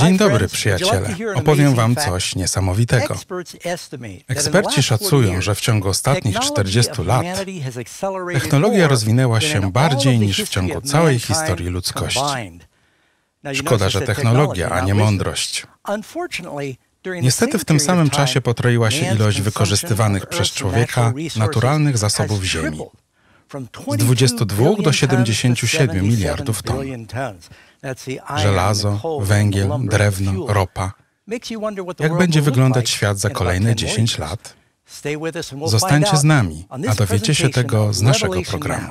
Dzień dobry, przyjaciele. Opowiem wam coś niesamowitego. Eksperci szacują, że w ciągu ostatnich 40 lat technologia rozwinęła się bardziej niż w ciągu całej historii ludzkości. Szkoda, że technologia, a nie mądrość. Niestety w tym samym czasie potroiła się ilość wykorzystywanych przez człowieka naturalnych zasobów Ziemi. Z 22 do 77 miliardów ton. Żelazo, węgiel, drewno, ropa. Jak będzie wyglądać świat za kolejne 10 lat? Zostańcie z nami, a dowiecie się tego z naszego programu.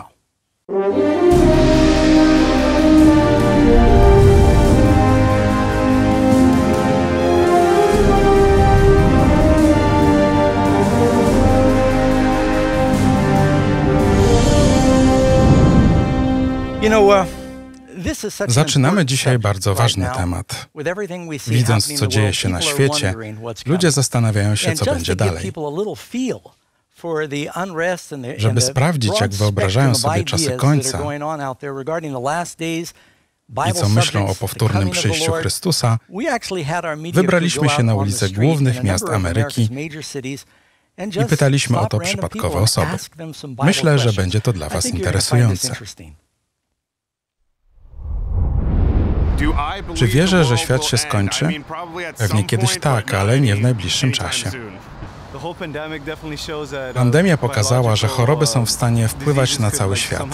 Zaczynamy dzisiaj bardzo ważny temat. Widząc, co dzieje się na świecie, ludzie zastanawiają się, co będzie dalej. Żeby sprawdzić, jak wyobrażają sobie czasy końca i co myślą o powtórnym przyjściu Chrystusa, wybraliśmy się na ulice głównych miast Ameryki i pytaliśmy o to przypadkowe osoby. Myślę, że będzie to dla was interesujące. Czy wierzę, że świat się skończy? Pewnie kiedyś tak, ale nie w najbliższym czasie. Pandemia pokazała, że choroby są w stanie wpływać na cały świat,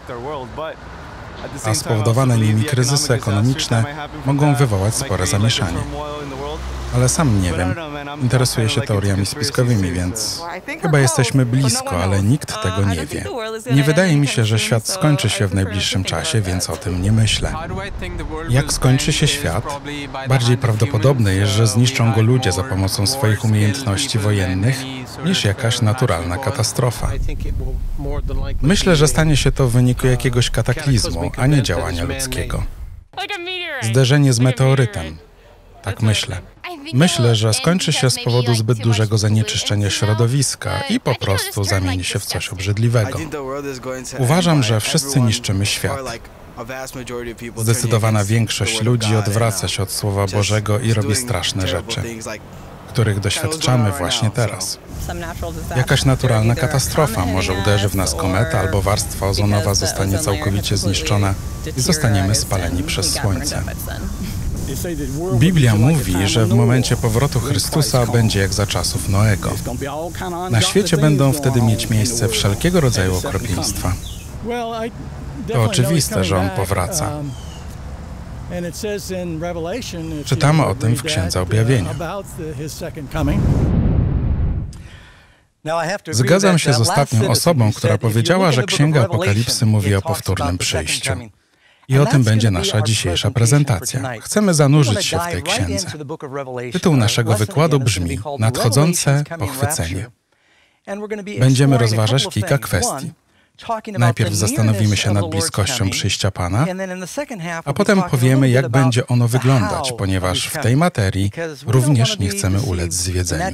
a spowodowane nimi kryzysy ekonomiczne mogą wywołać spore zamieszanie. Ale sam nie wiem. Interesuję się teoriami spiskowymi, więc chyba jesteśmy blisko, ale nikt tego nie wie. Nie wydaje mi się, że świat skończy się w najbliższym czasie, więc o tym nie myślę. Jak skończy się świat? Bardziej prawdopodobne jest, że zniszczą go ludzie za pomocą swoich umiejętności wojennych, niż jakaś naturalna katastrofa. Myślę, że stanie się to w wyniku jakiegoś kataklizmu, a nie działania ludzkiego. Zderzenie z meteorytem. Tak myślę. Myślę, że skończy się z powodu zbyt dużego zanieczyszczenia środowiska i po prostu zamieni się w coś obrzydliwego. Uważam, że wszyscy niszczymy świat. Zdecydowana większość ludzi odwraca się od Słowa Bożego i robi straszne rzeczy, których doświadczamy właśnie teraz. Jakaś naturalna katastrofa, może uderzy w nas kometa albo warstwa ozonowa zostanie całkowicie zniszczona i zostaniemy spaleni przez słońce. Biblia mówi, że w momencie powrotu Chrystusa będzie jak za czasów Noego. Na świecie będą wtedy mieć miejsce wszelkiego rodzaju okropieństwa. To oczywiste, że On powraca. Czytamy o tym w Księdze Objawienia. Zgadzam się z ostatnią osobą, która powiedziała, że Księga Apokalipsy mówi o powtórnym przyjściu. I o tym będzie nasza dzisiejsza prezentacja. Chcemy zanurzyć się w tej księdze. Tytuł naszego wykładu brzmi Nadchodzące pochwycenie. Będziemy rozważać kilka kwestii. Najpierw zastanowimy się nad bliskością przyjścia Pana, a potem powiemy, jak będzie ono wyglądać, ponieważ w tej materii również nie chcemy ulec zwiedzeniu.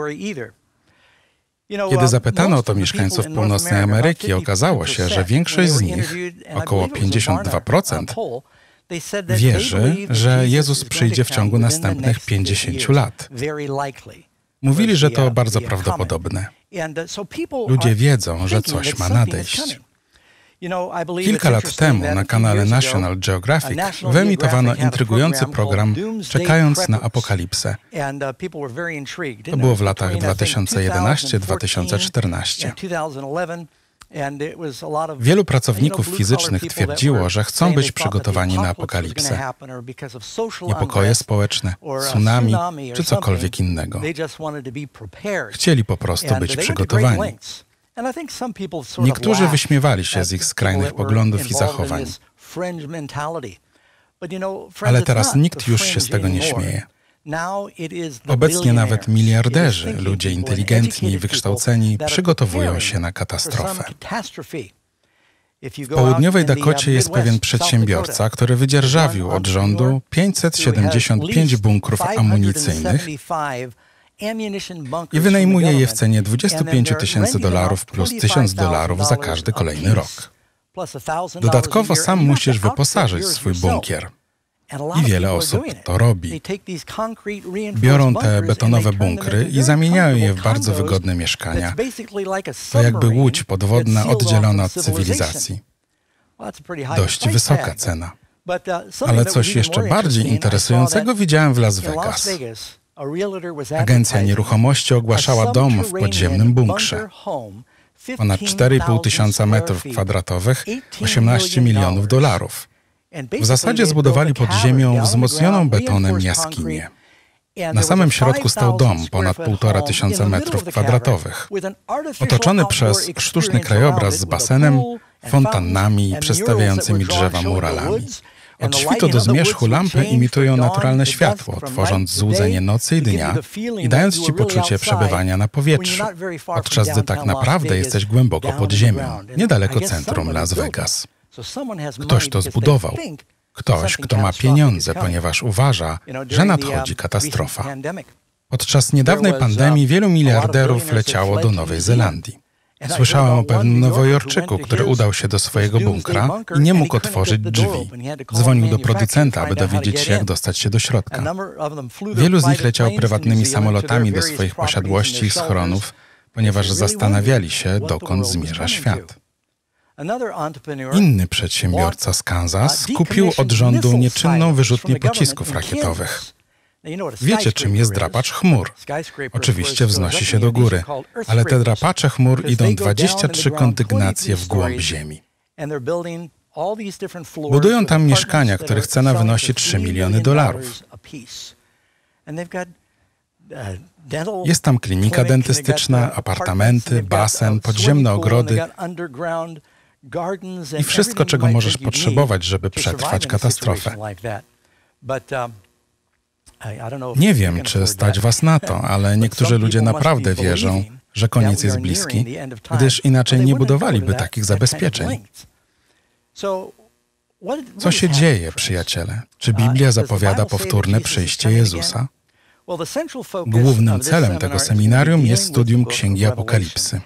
Kiedy zapytano o to mieszkańców północnej Ameryki, okazało się, że większość z nich, około 52%, wierzy, że Jezus przyjdzie w ciągu następnych 50 lat. Mówili, że to bardzo prawdopodobne. Ludzie wiedzą, że coś ma nadejść. Kilka lat temu na kanale National Geographic wyemitowano intrygujący program Czekając na apokalipsę. To było w latach 2011-2014. Wielu pracowników fizycznych twierdziło, że chcą być przygotowani na apokalipsę. Niepokoje społeczne, tsunami czy cokolwiek innego. Chcieli po prostu być przygotowani. Niektórzy wyśmiewali się z ich skrajnych poglądów i zachowań. Ale teraz nikt już się z tego nie śmieje. Obecnie nawet miliarderzy, ludzie inteligentni i wykształceni, przygotowują się na katastrofę. W południowej Dakocie jest pewien przedsiębiorca, który wydzierżawił od rządu 575 bunkrów amunicyjnych i wynajmuje je w cenie $25,000 plus $1,000 za każdy kolejny rok. Dodatkowo sam musisz wyposażyć swój bunkier. I wiele osób to robi. Biorą te betonowe bunkry i zamieniają je w bardzo wygodne mieszkania. To jakby łódź podwodna oddzielona od cywilizacji. Dość wysoka cena. Ale coś jeszcze bardziej interesującego widziałem w Las Vegas. Agencja nieruchomości ogłaszała dom w podziemnym bunkrze. Ponad 4,5 tysiąca metrów kwadratowych, $18 milionów. W zasadzie zbudowali pod ziemią wzmocnioną betonem jaskinię. Na samym środku stał dom ponad 1,5 tysiąca metrów kwadratowych, otoczony przez sztuczny krajobraz z basenem, fontannami i przestawiającymi drzewa muralami. Od świtu do zmierzchu lampy imitują naturalne światło, tworząc złudzenie nocy i dnia i dając ci poczucie przebywania na powietrzu, podczas gdy tak naprawdę jesteś głęboko pod ziemią, niedaleko centrum Las Vegas. Ktoś to zbudował. Ktoś, kto ma pieniądze, ponieważ uważa, że nadchodzi katastrofa. Podczas niedawnej pandemii wielu miliarderów leciało do Nowej Zelandii. Słyszałem o pewnym Nowojorczyku, który udał się do swojego bunkra i nie mógł otworzyć drzwi. Dzwonił do producenta, aby dowiedzieć się, jak dostać się do środka. Wielu z nich leciało prywatnymi samolotami do swoich posiadłości i schronów, ponieważ zastanawiali się, dokąd zmierza świat. Inny przedsiębiorca z Kansas kupił od rządu nieczynną wyrzutnię pocisków rakietowych. Wiecie, czym jest drapacz chmur? Oczywiście wznosi się do góry, ale te drapacze chmur idą 23 kondygnacje w głąb ziemi. Budują tam mieszkania, których cena wynosi $3 miliony. Jest tam klinika dentystyczna, apartamenty, basen, podziemne ogrody i wszystko, czego możesz potrzebować, żeby przetrwać katastrofę. Nie wiem, czy stać was na to, ale niektórzy ludzie naprawdę wierzą, że koniec jest bliski, gdyż inaczej nie budowaliby takich zabezpieczeń. Co się dzieje, przyjaciele? Czy Biblia zapowiada powtórne przyjście Jezusa? Głównym celem tego seminarium jest studium Księgi Apokalipsy.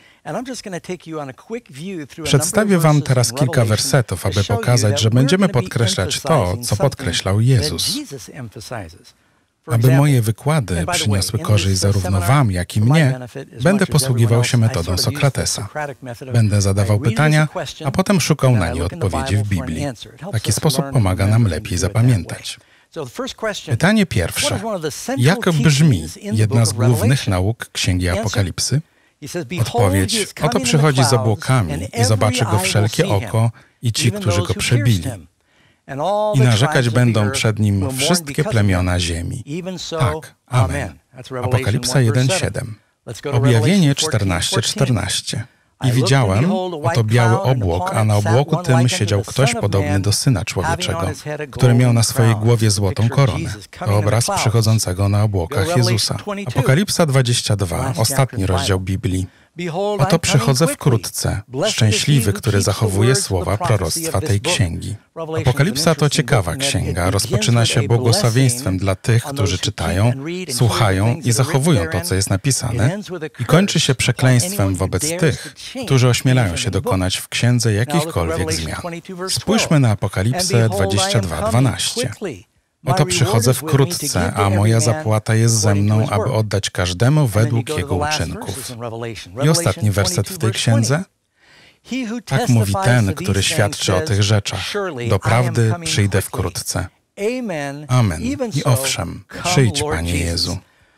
Przedstawię wam teraz kilka wersetów, aby pokazać, że będziemy podkreślać to, co podkreślał Jezus. Aby moje wykłady przyniosły korzyść zarówno wam, jak i mnie, będę posługiwał się metodą Sokratesa. Będę zadawał pytania, a potem szukał na nie odpowiedzi w Biblii. Taki sposób pomaga nam lepiej zapamiętać. Pytanie pierwsze. Jak brzmi jedna z głównych nauk Księgi Apokalipsy? Odpowiedź. Oto przychodzi z obłokami i zobaczy go wszelkie oko i ci, którzy go przebili. I narzekać będą przed nim wszystkie plemiona ziemi. Tak, amen. Apokalipsa 1:7. Objawienie 14:14. I widziałem, oto biały obłok, a na obłoku tym siedział ktoś podobny do Syna Człowieczego, który miał na swojej głowie złotą koronę. To obraz przychodzącego na obłokach Jezusa. Apokalipsa 22, ostatni rozdział Biblii. Oto przychodzę wkrótce, szczęśliwy, który zachowuje słowa proroctwa tej księgi. Apokalipsa to ciekawa księga. Rozpoczyna się błogosławieństwem dla tych, którzy czytają, słuchają i zachowują to, co jest napisane, i kończy się przekleństwem wobec tych, którzy ośmielają się dokonać w księdze jakichkolwiek zmian. Spójrzmy na Apokalipsę 22:12. Oto przychodzę wkrótce, a moja zapłata jest ze mną, aby oddać każdemu według jego uczynków. I ostatni werset w tej księdze? Tak mówi ten, który świadczy o tych rzeczach. Doprawdy przyjdę wkrótce. Amen. I owszem, przyjdź, Panie Jezu.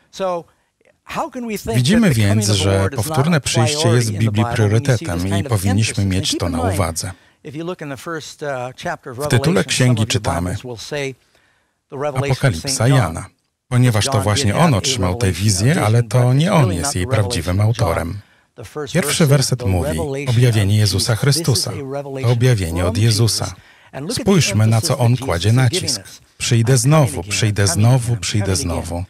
Widzimy więc, że powtórne przyjście jest w Biblii priorytetem i powinniśmy mieć to na uwadze. W tytule księgi czytamy Apokalipsa Jana, ponieważ to właśnie on otrzymał tę wizję, ale to nie on jest jej prawdziwym autorem. Pierwszy werset mówi: objawienie Jezusa Chrystusa. To objawienie od Jezusa. Spójrzmy, na co on kładzie nacisk. Przyjdę znowu, przyjdę znowu, przyjdę znowu.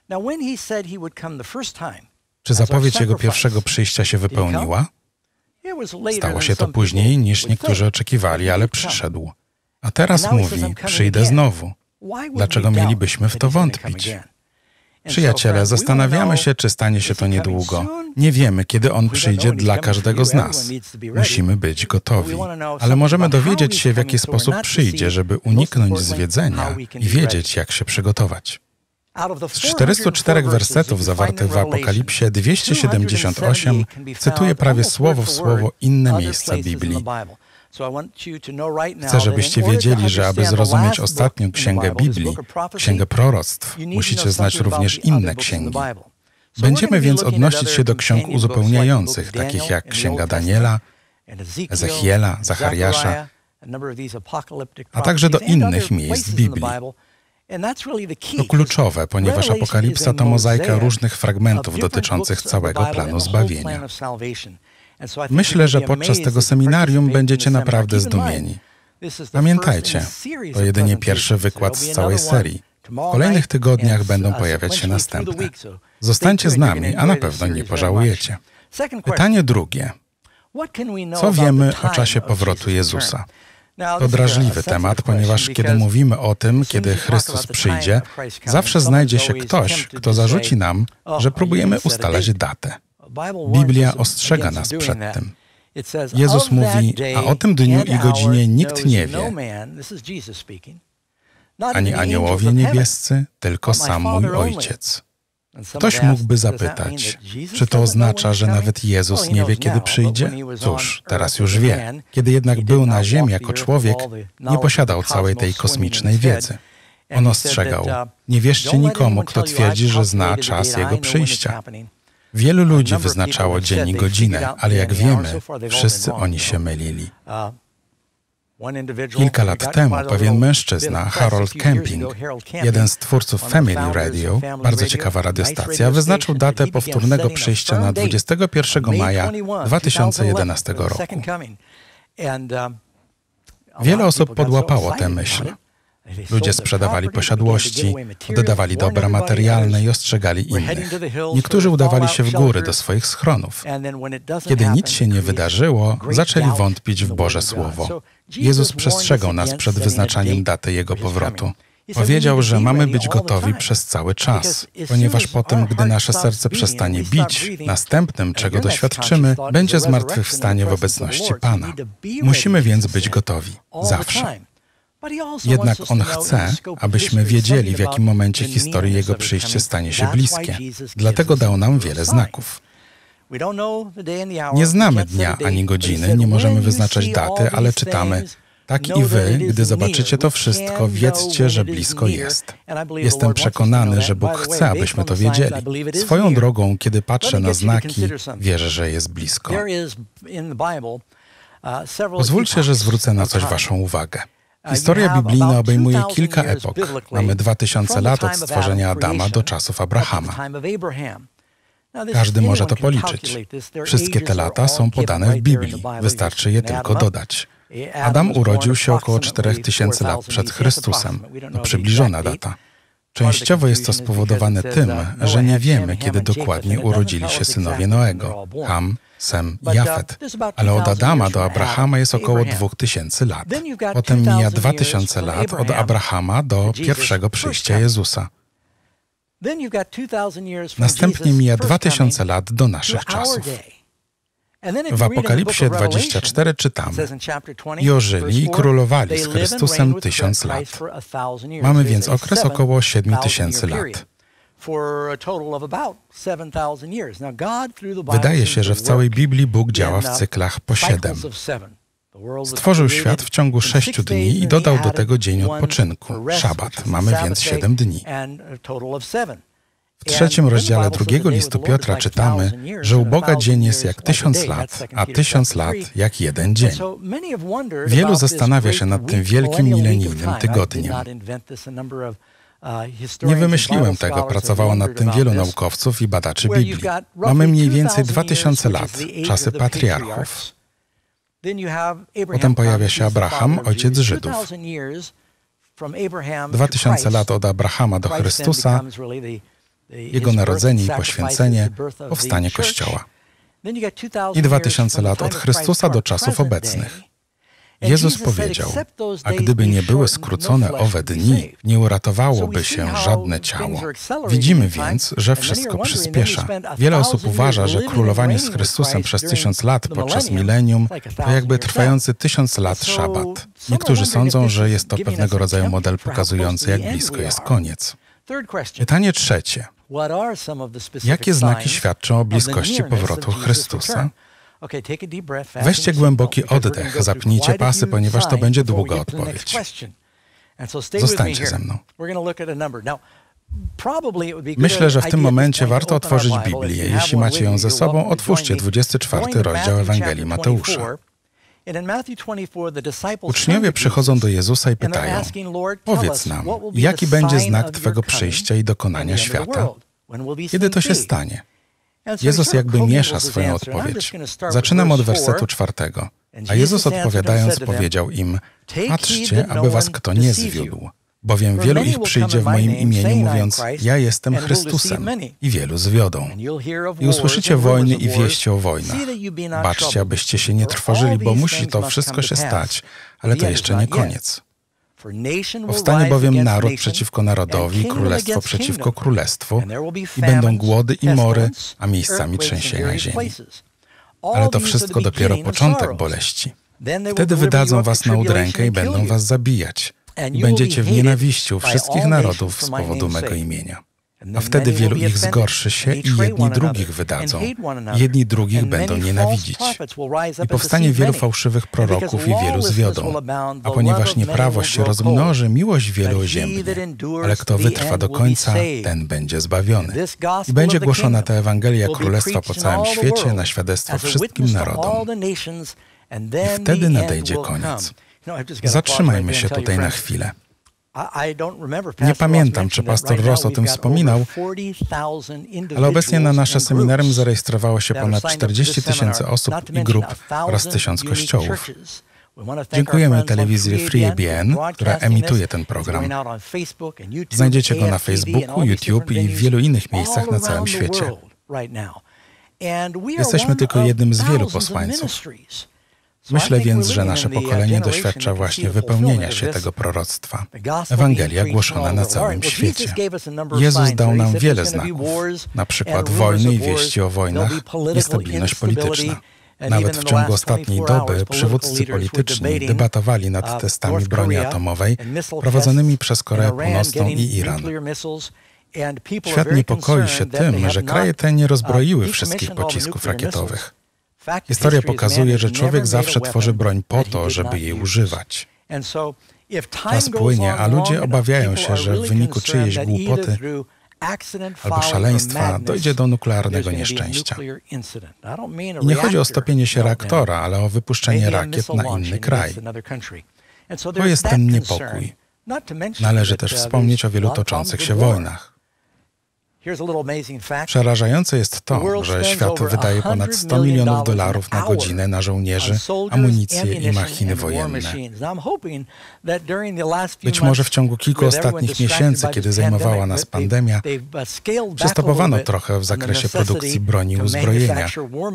Czy zapowiedź jego pierwszego przyjścia się wypełniła? Stało się to później, niż niektórzy oczekiwali, ale przyszedł. A teraz mówi: przyjdę znowu. Dlaczego mielibyśmy w to wątpić? Przyjaciele, zastanawiamy się, czy stanie się to niedługo. Nie wiemy, kiedy On przyjdzie dla każdego z nas. Musimy być gotowi. Ale możemy dowiedzieć się, w jaki sposób przyjdzie, żeby uniknąć zwiedzenia i wiedzieć, jak się przygotować. Z 404 wersetów zawartych w Apokalipsie 278 cytuje prawie słowo w słowo inne miejsca Biblii. Chcę, żebyście wiedzieli, że aby zrozumieć ostatnią księgę Biblii, księgę proroctw, musicie znać również inne księgi. Będziemy więc odnosić się do ksiąg uzupełniających, takich jak księga Daniela, Ezechiela, Zachariasza, a także do innych miejsc Biblii. To kluczowe, ponieważ Apokalipsa to mozaika różnych fragmentów dotyczących całego planu zbawienia. Myślę, że podczas tego seminarium będziecie naprawdę zdumieni. Pamiętajcie, to jedynie pierwszy wykład z całej serii. W kolejnych tygodniach będą pojawiać się następne. Zostańcie z nami, a na pewno nie pożałujecie. Pytanie drugie. Co wiemy o czasie powrotu Jezusa? To drażliwy temat, ponieważ kiedy mówimy o tym, kiedy Chrystus przyjdzie, zawsze znajdzie się ktoś, kto zarzuci nam, że próbujemy ustalać datę. Biblia ostrzega nas przed tym. Jezus mówi, a o tym dniu i godzinie nikt nie wie, ani aniołowie niebiescy, tylko sam mój Ojciec. Ktoś mógłby zapytać, czy to oznacza, że nawet Jezus nie wie, kiedy przyjdzie? Cóż, teraz już wie. Kiedy jednak był na ziemi jako człowiek, nie posiadał całej tej kosmicznej wiedzy. On ostrzegał, nie wierzcie nikomu, kto twierdzi, że zna czas Jego przyjścia. Wielu ludzi wyznaczało dzień i godzinę, ale jak wiemy, wszyscy oni się mylili. Kilka lat temu pewien mężczyzna, Harold Camping, jeden z twórców Family Radio, bardzo ciekawa radiostacja, wyznaczył datę powtórnego przyjścia na 21 maja 2011 roku. Wiele osób podłapało tę myśl. Ludzie sprzedawali posiadłości, oddawali dobra materialne i ostrzegali innych. Niektórzy udawali się w góry do swoich schronów. Kiedy nic się nie wydarzyło, zaczęli wątpić w Boże Słowo. Jezus przestrzegał nas przed wyznaczaniem daty Jego powrotu. Powiedział, że mamy być gotowi przez cały czas, ponieważ potem, gdy nasze serce przestanie bić, następnym, czego doświadczymy, będzie zmartwychwstanie w obecności Pana. Musimy więc być gotowi. Zawsze. Jednak On chce, abyśmy wiedzieli, w jakim momencie historii Jego przyjście stanie się bliskie. Dlatego dał nam wiele znaków. Nie znamy dnia ani godziny, nie możemy wyznaczać daty, ale czytamy: tak i wy, gdy zobaczycie to wszystko, wiedzcie, że blisko jest. Jestem przekonany, że Bóg chce, abyśmy to wiedzieli. Swoją drogą, kiedy patrzę na znaki, wierzę, że jest blisko. Pozwólcie, że zwrócę na coś waszą uwagę. Historia biblijna obejmuje kilka epok. Mamy 2000 lat od stworzenia Adama do czasów Abrahama. Każdy może to policzyć. Wszystkie te lata są podane w Biblii. Wystarczy je tylko dodać. Adam urodził się około 4000 lat przed Chrystusem. To przybliżona data. Częściowo jest to spowodowane tym, że nie wiemy, kiedy dokładnie urodzili się synowie Noego, Ham, Sem i Jafet. Ale od Adama do Abrahama jest około 2000 lat. Potem mija 2000 lat od Abrahama do pierwszego przyjścia Jezusa. Następnie mija 2000 lat do naszych czasów. W Apokalipsie 24 czytamy: i ożyli i królowali z Chrystusem 1000 lat. Mamy więc okres około 7000 lat. Wydaje się, że w całej Biblii Bóg działa w cyklach po 7. Stworzył świat w ciągu 6 dni i dodał do tego dzień odpoczynku, szabat. Mamy więc 7 dni. W 3 rozdziale 2 listu Piotra czytamy, że u Boga dzień jest jak 1000 lat, a 1000 lat jak jeden dzień. Wielu zastanawia się nad tym wielkim milenijnym tygodniem. Nie wymyśliłem tego, pracowało nad tym wielu naukowców i badaczy Biblii. Mamy mniej więcej 2000 lat, czasy patriarchów. Potem pojawia się Abraham, ojciec Żydów. 2000 lat od Abrahama do Chrystusa, Jego narodzenie i poświęcenie, powstanie Kościoła. I 2000 lat od Chrystusa do czasów obecnych. Jezus powiedział, a gdyby nie były skrócone owe dni, nie uratowałoby się żadne ciało. Widzimy więc, że wszystko przyspiesza. Wiele osób uważa, że królowanie z Chrystusem przez 1000 lat podczas milenium to jakby trwający 1000 lat szabat. Niektórzy sądzą, że jest to pewnego rodzaju model pokazujący, jak blisko jest koniec. Pytanie trzecie. Jakie znaki świadczą o bliskości powrotu Chrystusa? Weźcie głęboki oddech, zapnijcie pasy, ponieważ to będzie długa odpowiedź. Zostańcie ze mną. Myślę, że w tym momencie warto otworzyć Biblię. Jeśli macie ją ze sobą, otwórzcie 24 rozdział Ewangelii Mateusza. Uczniowie przychodzą do Jezusa i pytają, powiedz nam, jaki będzie znak Twego przyjścia i dokonania świata? Kiedy to się stanie? Jezus jakby miesza swoją odpowiedź. Zaczynam od wersetu 4. A Jezus odpowiadając powiedział im, patrzcie, aby was kto nie zwiódł, bowiem wielu ich przyjdzie w moim imieniu, mówiąc, ja jestem Chrystusem, i wielu zwiodą. I usłyszycie wojny i wieści o wojnach. Baczcie, abyście się nie trwożyli, bo musi to wszystko się stać, ale to jeszcze nie koniec. Powstanie bowiem naród przeciwko narodowi, królestwo przeciwko królestwu i będą głody i mory, a miejscami trzęsienia ziemi. Ale to wszystko dopiero początek boleści. Wtedy wydadzą was na udrękę i będą was zabijać. I będziecie w nienawiści u wszystkich narodów z powodu mego imienia. A wtedy wielu ich zgorszy się i jedni drugich wydadzą. Jedni drugich będą nienawidzić. I powstanie wielu fałszywych proroków i wielu zwiodą. A ponieważ nieprawość się rozmnoży, miłość wielu oziębnie. Ale kto wytrwa do końca, ten będzie zbawiony. I będzie głoszona ta Ewangelia Królestwa po całym świecie na świadectwo wszystkim narodom. I wtedy nadejdzie koniec. Zatrzymajmy się tutaj na chwilę. Nie pamiętam, czy pastor Ross o tym wspominał, ale obecnie na nasze seminarium zarejestrowało się ponad 40 000 osób i grup oraz 1000 kościołów. Dziękujemy telewizji FreeABN, która emituje ten program. Znajdziecie go na Facebooku, YouTube i w wielu innych miejscach na całym świecie. Jesteśmy tylko jednym z wielu posłańców. Myślę więc, że nasze pokolenie doświadcza właśnie wypełnienia się tego proroctwa. Ewangelia głoszona na całym świecie. Jezus dał nam wiele znaków, na przykład wojny i wieści o wojnach, niestabilność polityczna. Nawet w ciągu ostatniej doby przywódcy polityczni debatowali nad testami broni atomowej prowadzonymi przez Koreę Północną i Iran. Świat niepokoi się tym, że kraje te nie rozbroiły wszystkich pocisków rakietowych. Historia pokazuje, że człowiek zawsze tworzy broń po to, żeby jej używać. Czas płynie, a ludzie obawiają się, że w wyniku czyjejś głupoty albo szaleństwa dojdzie do nuklearnego nieszczęścia. I nie chodzi o stopienie się reaktora, ale o wypuszczenie rakiet na inny kraj. To jest ten niepokój. Należy też wspomnieć o wielu toczących się wojnach. Przerażające jest to, że świat wydaje ponad $100 milionów na godzinę na żołnierzy, amunicję i machiny wojenne. Być może w ciągu kilku ostatnich miesięcy, kiedy zajmowała nas pandemia, przystopowano trochę w zakresie produkcji broni i uzbrojenia.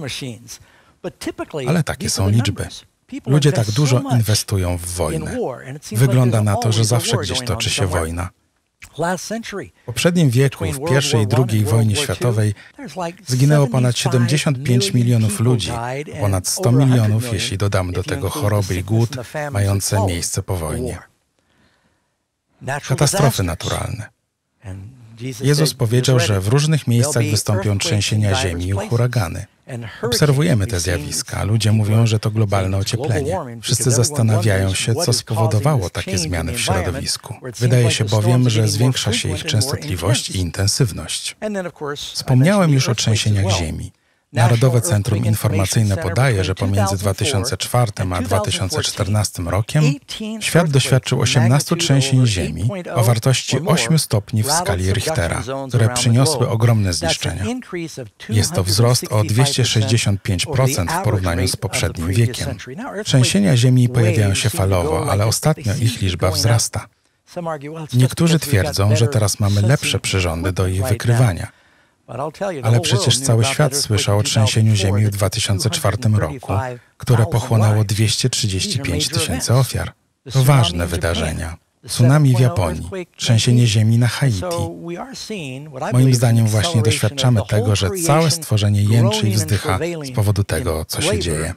Ale takie są liczby. Ludzie tak dużo inwestują w wojnę. Wygląda na to, że zawsze gdzieś toczy się wojna. W poprzednim wieku, w I i II wojnie światowej, zginęło ponad 75 milionów ludzi, ponad 100 milionów, jeśli dodamy do tego choroby i głód mające miejsce po wojnie. Katastrofy naturalne. Jezus powiedział, że w różnych miejscach wystąpią trzęsienia ziemi i huragany. Obserwujemy te zjawiska. Ludzie mówią, że to globalne ocieplenie. Wszyscy zastanawiają się, co spowodowało takie zmiany w środowisku. Wydaje się bowiem, że zwiększa się ich częstotliwość i intensywność. Wspomniałem już o trzęsieniach ziemi. Narodowe Centrum Informacyjne podaje, że pomiędzy 2004 a 2014 rokiem świat doświadczył 18 trzęsień ziemi o wartości 8 stopni w skali Richtera, które przyniosły ogromne zniszczenia. Jest to wzrost o 265% w porównaniu z poprzednim wiekiem. Trzęsienia ziemi pojawiają się falowo, ale ostatnio ich liczba wzrasta. Niektórzy twierdzą, że teraz mamy lepsze przyrządy do ich wykrywania. Ale przecież cały świat słyszał o trzęsieniu ziemi w 2004 roku, które pochłonęło 235 000 ofiar. To ważne wydarzenia. Tsunami w Japonii, trzęsienie ziemi na Haiti. Moim zdaniem właśnie doświadczamy tego, że całe stworzenie jęczy i wzdycha z powodu tego, co się dzieje.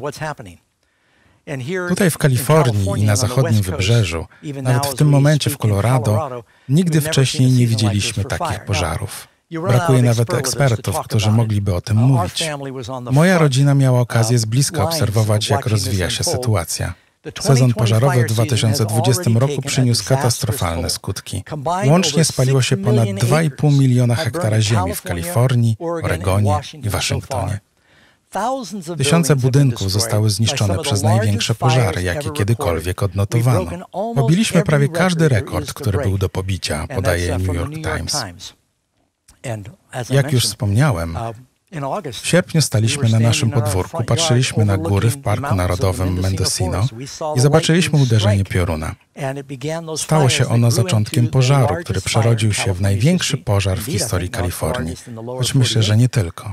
Tutaj w Kalifornii i na zachodnim wybrzeżu, nawet w tym momencie w Colorado, nigdy wcześniej nie widzieliśmy takich pożarów. Brakuje nawet ekspertów, którzy mogliby o tym mówić. Moja rodzina miała okazję z bliska obserwować, jak rozwija się sytuacja. Sezon pożarowy w 2020 roku przyniósł katastrofalne skutki. Łącznie spaliło się ponad 2,5 miliona hektara ziemi w Kalifornii, Oregonie i Waszyngtonie. Tysiące budynków zostały zniszczone przez największe pożary, jakie kiedykolwiek odnotowano. Pobiliśmy prawie każdy rekord, który był do pobicia, podaje New York Times. Jak już wspomniałem, w sierpniu staliśmy na naszym podwórku, patrzyliśmy na góry w Parku Narodowym Mendocino i zobaczyliśmy uderzenie pioruna. Stało się ono zaczątkiem pożaru, który przerodził się w największy pożar w historii Kalifornii, choć myślę, że nie tylko.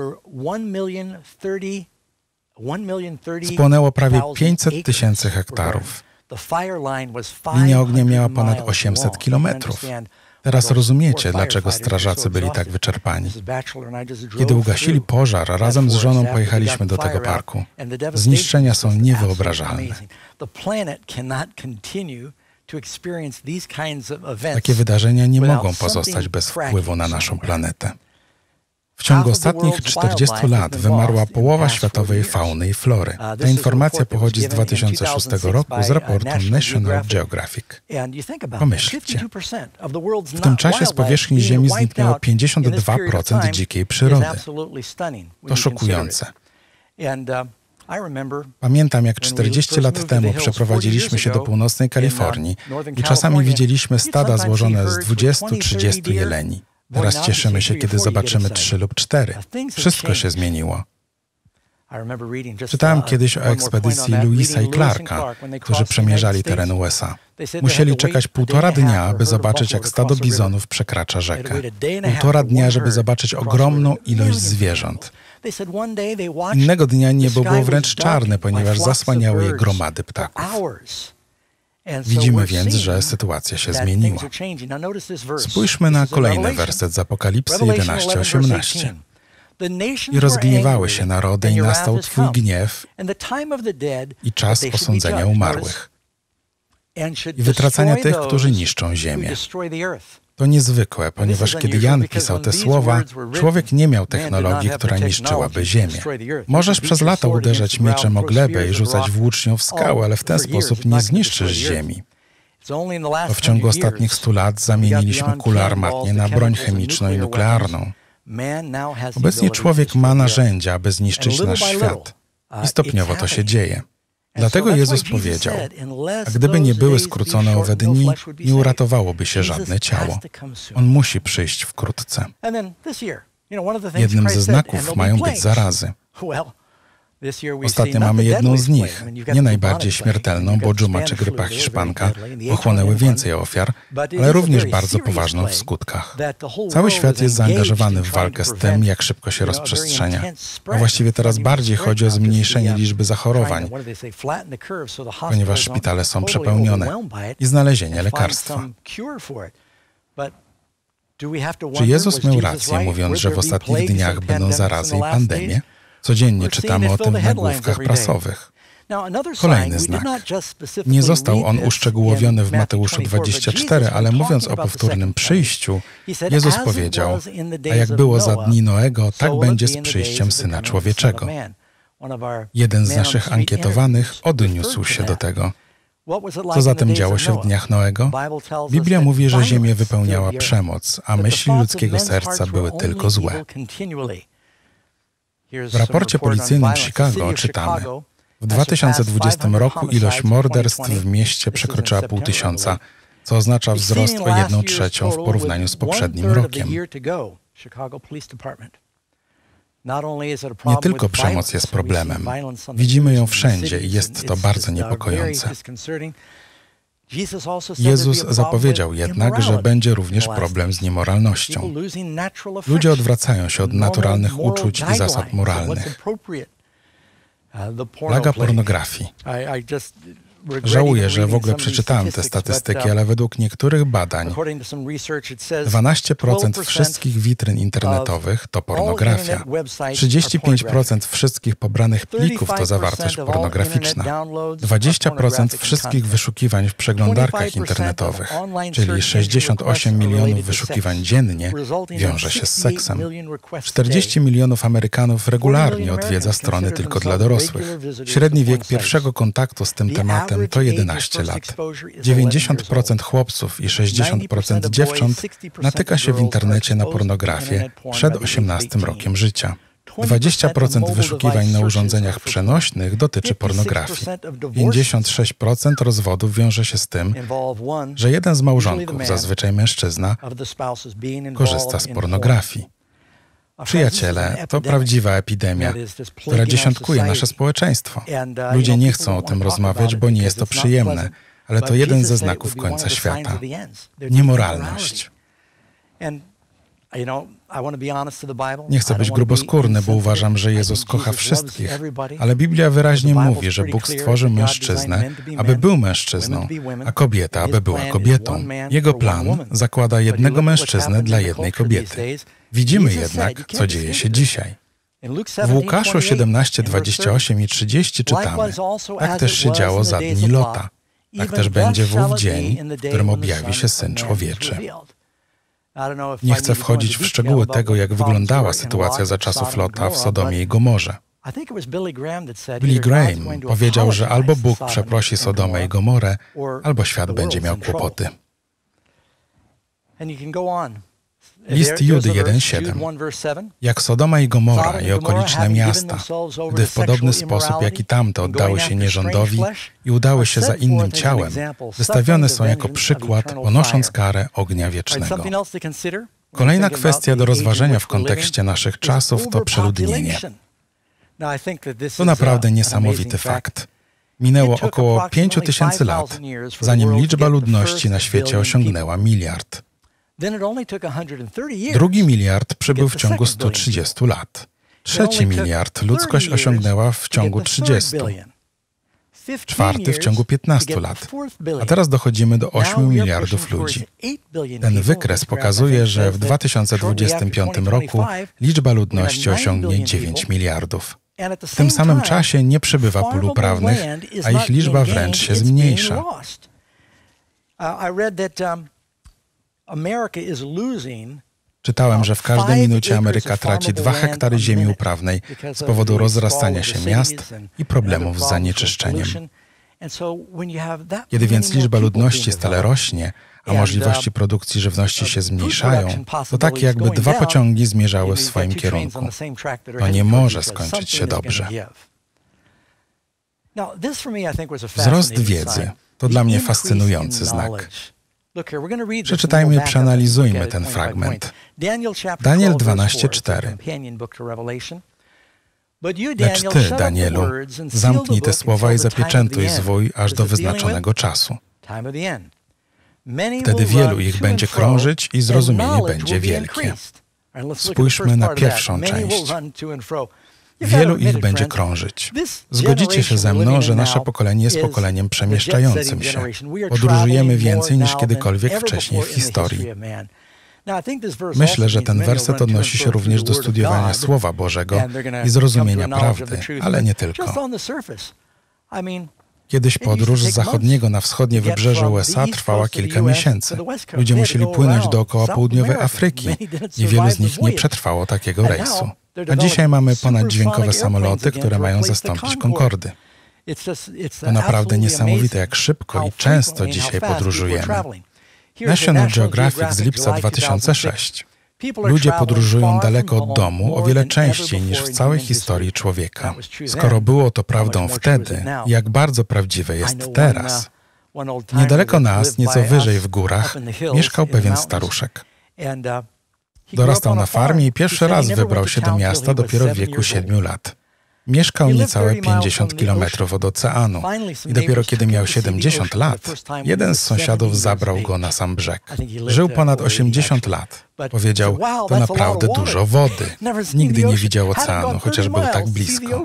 Spłonęło prawie 500 000 hektarów. Linia ognia miała ponad 800 kilometrów. Teraz rozumiecie, dlaczego strażacy byli tak wyczerpani. Kiedy ugasili pożar, razem z żoną pojechaliśmy do tego parku. Zniszczenia są niewyobrażalne. Takie wydarzenia nie mogą pozostać bez wpływu na naszą planetę. W ciągu ostatnich 40 lat wymarła połowa światowej fauny i flory. Ta informacja pochodzi z 2006 roku z raportu National Geographic. Pomyślcie, w tym czasie z powierzchni Ziemi zniknęło 52% dzikiej przyrody. To szokujące. Pamiętam, jak 40 lat temu przeprowadziliśmy się do północnej Kalifornii i czasami widzieliśmy stada złożone z 20-30 jeleni. Teraz cieszymy się, kiedy zobaczymy 3 lub 4. Wszystko się zmieniło. Czytałem kiedyś o ekspedycji Lewisa i Clarka, którzy przemierzali teren USA. Musieli czekać 1,5 dnia, aby zobaczyć, jak stado bizonów przekracza rzekę. 1,5 dnia, żeby zobaczyć ogromną ilość zwierząt. Innego dnia niebo było wręcz czarne, ponieważ zasłaniały je gromady ptaków. Widzimy więc, że sytuacja się zmieniła. Spójrzmy na kolejny werset z Apokalipsy 11:18. I rozgniewały się narody i nastał Twój gniew i czas osądzenia umarłych i wytracania tych, którzy niszczą ziemię. To niezwykłe, ponieważ kiedy Jan pisał te słowa, człowiek nie miał technologii, która niszczyłaby ziemię. Możesz przez lata uderzać mieczem o glebę i rzucać włócznią w skałę, ale w ten sposób nie zniszczysz ziemi. To w ciągu ostatnich 100 lat zamieniliśmy kule armatnie na broń chemiczną i nuklearną. Obecnie człowiek ma narzędzia, aby zniszczyć nasz świat. I stopniowo to się dzieje. Dlatego Jezus powiedział, a gdyby nie były skrócone owe dni, nie uratowałoby się żadne ciało. On musi przyjść wkrótce. Jednym ze znaków mają być zarazy. Ostatnio mamy jedną z nich, nie najbardziej śmiertelną, bo dżuma czy grypa hiszpanka pochłonęły więcej ofiar, ale również bardzo poważną w skutkach. Cały świat jest zaangażowany w walkę z tym, jak szybko się rozprzestrzenia. A właściwie teraz bardziej chodzi o zmniejszenie liczby zachorowań, ponieważ szpitale są przepełnione i znalezienie lekarstwa. Czy Jezus miał rację, mówiąc, że w ostatnich dniach będą zarazy i pandemie? Codziennie czytamy o tym w nagłówkach prasowych. Kolejny znak. Nie został on uszczegółowiony w Mateuszu 24, ale mówiąc o powtórnym przyjściu, Jezus powiedział, a jak było za dni Noego, tak będzie z przyjściem Syna Człowieczego. Jeden z naszych ankietowanych odniósł się do tego. Co zatem działo się w dniach Noego? Biblia mówi, że ziemię wypełniała przemoc, a myśli ludzkiego serca były tylko złe. W raporcie policyjnym Chicago czytamy, w 2020 roku ilość morderstw w mieście przekroczyła 500, co oznacza wzrost o 1/3 w porównaniu z poprzednim rokiem. Nie tylko przemoc jest problemem. Widzimy ją wszędzie i jest to bardzo niepokojące. Jezus zapowiedział jednak, że będzie również problem z niemoralnością. Ludzie odwracają się od naturalnych uczuć i zasad moralnych. Plaga pornografii. Żałuję, że w ogóle przeczytałem te statystyki, ale według niektórych badań 12% wszystkich witryn internetowych to pornografia. 35% wszystkich pobranych plików to zawartość pornograficzna. 20% wszystkich wyszukiwań w przeglądarkach internetowych, czyli 68 milionów wyszukiwań dziennie, wiąże się z seksem. 40 milionów Amerykanów regularnie odwiedza strony tylko dla dorosłych. Średni wiek pierwszego kontaktu z tym tematem to 11 lat. 90% chłopców i 60% dziewcząt natyka się w internecie na pornografię przed 18 rokiem życia. 20% wyszukiwań na urządzeniach przenośnych dotyczy pornografii. 56% rozwodów wiąże się z tym, że jeden z małżonków, zazwyczaj mężczyzna, korzysta z pornografii. Przyjaciele, to prawdziwa epidemia, która dziesiątkuje nasze społeczeństwo. Ludzie nie chcą o tym rozmawiać, bo nie jest to przyjemne, ale to jeden ze znaków końca świata. Niemoralność. Nie chcę być gruboskórny, bo uważam, że Jezus kocha wszystkich, ale Biblia wyraźnie mówi, że Bóg stworzył mężczyznę, aby był mężczyzną, a kobietę, aby była kobietą. Jego plan zakłada jednego mężczyznę dla jednej kobiety. Widzimy jednak, co dzieje się dzisiaj. W Łukaszu 17, 28 i 30 czytamy: tak też się działo za dni Lota. Tak też będzie w ów dzień, w którym objawi się Syn Człowieczy. Nie chcę wchodzić w szczegóły tego, jak wyglądała sytuacja za czasów Lota w Sodomie i Gomorze. Billy Graham powiedział, że albo Bóg przeprosi Sodomę i Gomorę, albo świat będzie miał kłopoty. List Judy 1,7. Jak Sodoma i Gomora i okoliczne miasta, gdy w podobny sposób jak i tamte oddały się nierządowi i udały się za innym ciałem, wystawione są jako przykład, ponosząc karę ognia wiecznego. Kolejna kwestia do rozważenia w kontekście naszych czasów to przeludnienie. To naprawdę niesamowity fakt. Minęło około 5000 lat, zanim liczba ludności na świecie osiągnęła 1 miliard. Drugi miliard przybył w ciągu 130 lat. Trzeci miliard ludzkość osiągnęła w ciągu 30. Czwarty w ciągu 15 lat. A teraz dochodzimy do 8 miliardów ludzi. Ten wykres pokazuje, że w 2025 roku liczba ludności osiągnie 9 miliardów. W tym samym czasie nie przybywa pól uprawnych, a ich liczba wręcz się zmniejsza. Czytałem, że w każdej minucie Ameryka traci 2 hektary ziemi uprawnej z powodu rozrastania się miast i problemów z zanieczyszczeniem. Kiedy więc liczba ludności stale rośnie, a możliwości produkcji żywności się zmniejszają, to tak jakby 2 pociągi zmierzały w swoim kierunku. To nie może skończyć się dobrze. Wzrost wiedzy to dla mnie fascynujący znak. Przeczytajmy i przeanalizujmy ten fragment. Daniel 12:4. Lecz Ty, Danielu, zamknij te słowa i zapieczętuj zwój aż do wyznaczonego czasu. Wtedy wielu ich będzie krążyć i zrozumienie będzie wielkie. Spójrzmy na pierwszą część. Wielu ich będzie krążyć. Zgodzicie się ze mną, że nasze pokolenie jest pokoleniem przemieszczającym się. Podróżujemy więcej niż kiedykolwiek wcześniej w historii. Myślę, że ten werset odnosi się również do studiowania Słowa Bożego i zrozumienia prawdy, ale nie tylko. Kiedyś podróż z zachodniego na wschodnie wybrzeże USA trwała kilka miesięcy. Ludzie musieli płynąć dookoła południowej Afryki i wielu z nich nie przetrwało takiego rejsu. A dzisiaj mamy ponaddźwiękowe samoloty, które mają zastąpić Concordy. To naprawdę niesamowite, jak szybko i często dzisiaj podróżujemy. National Geographic z lipca 2006. Ludzie podróżują daleko od domu o wiele częściej niż w całej historii człowieka. Skoro było to prawdą wtedy, jak bardzo prawdziwe jest teraz. Niedaleko nas, nieco wyżej w górach, mieszkał pewien staruszek. Dorastał na farmie i pierwszy raz wybrał się do miasta dopiero w wieku 7 lat. Mieszkał niecałe 50 kilometrów od oceanu i dopiero kiedy miał 70 lat, jeden z sąsiadów zabrał go na sam brzeg. Żył ponad 80 lat. Powiedział, to naprawdę dużo wody. Nigdy nie widział oceanu, chociaż był tak blisko.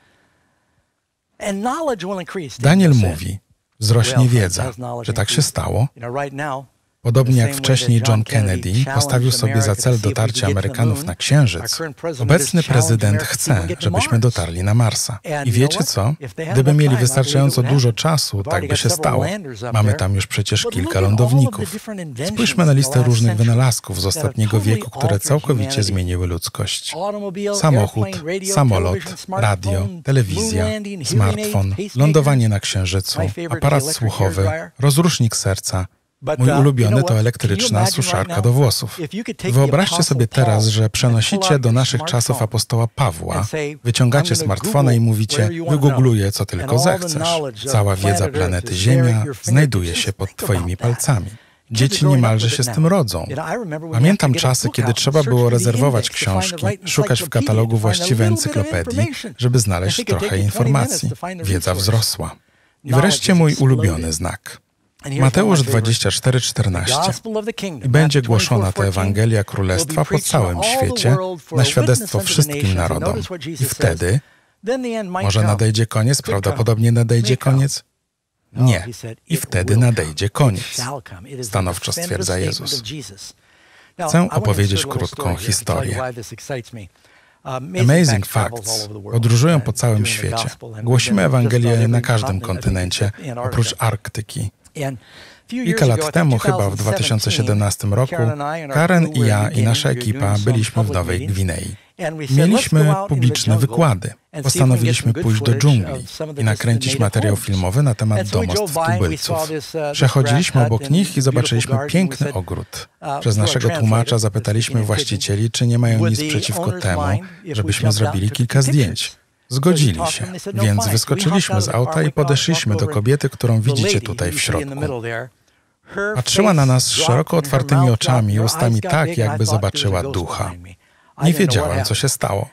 Daniel mówi, wzrośnie wiedza. Czy tak się stało? Podobnie jak wcześniej John Kennedy postawił sobie za cel dotarcie Amerykanów na Księżyc, obecny prezydent chce, żebyśmy dotarli na Marsa. I wiecie co? Gdyby mieli wystarczająco dużo czasu, tak by się stało. Mamy tam już przecież kilka lądowników. Spójrzmy na listę różnych wynalazków z ostatniego wieku, które całkowicie zmieniły ludzkość. Samochód, samolot, radio, telewizja, smartfon, lądowanie na Księżycu, aparat słuchowy, rozrusznik serca. Mój ulubiony to elektryczna suszarka do włosów. Wyobraźcie sobie teraz, że przenosicie do naszych czasów apostoła Pawła, wyciągacie smartfona i mówicie, wygoogluję co tylko zechcesz. Cała wiedza planety Ziemia znajduje się pod twoimi palcami. Dzieci niemalże się z tym rodzą. Pamiętam czasy, kiedy trzeba było rezerwować książki, szukać w katalogu właściwej encyklopedii, żeby znaleźć trochę informacji. Wiedza wzrosła. I wreszcie mój ulubiony znak. Mateusz 24:14. I będzie głoszona ta Ewangelia Królestwa po całym świecie, na świadectwo wszystkim narodom. I wtedy, może nadejdzie koniec, prawdopodobnie nadejdzie koniec? Nie. I wtedy nadejdzie koniec. Stanowczo stwierdza Jezus. Chcę opowiedzieć krótką historię. Amazing Facts podróżują po całym świecie. Głosimy Ewangelię na każdym kontynencie, oprócz Arktyki. Kilka lat temu, chyba w 2017 roku, Karen i ja i nasza ekipa byliśmy w Nowej Gwinei. Mieliśmy publiczne wykłady. Postanowiliśmy pójść do dżungli i nakręcić materiał filmowy na temat domostw tubylców. Przechodziliśmy obok nich i zobaczyliśmy piękny ogród. Przez naszego tłumacza zapytaliśmy właścicieli, czy nie mają nic przeciwko temu, żebyśmy zrobili kilka zdjęć. Zgodzili się, więc wyskoczyliśmy z auta i podeszliśmy do kobiety, którą widzicie tutaj w środku. Patrzyła na nas z szeroko otwartymi oczami i ustami tak, jakby zobaczyła ducha. Nie wiedziałem, co się stało.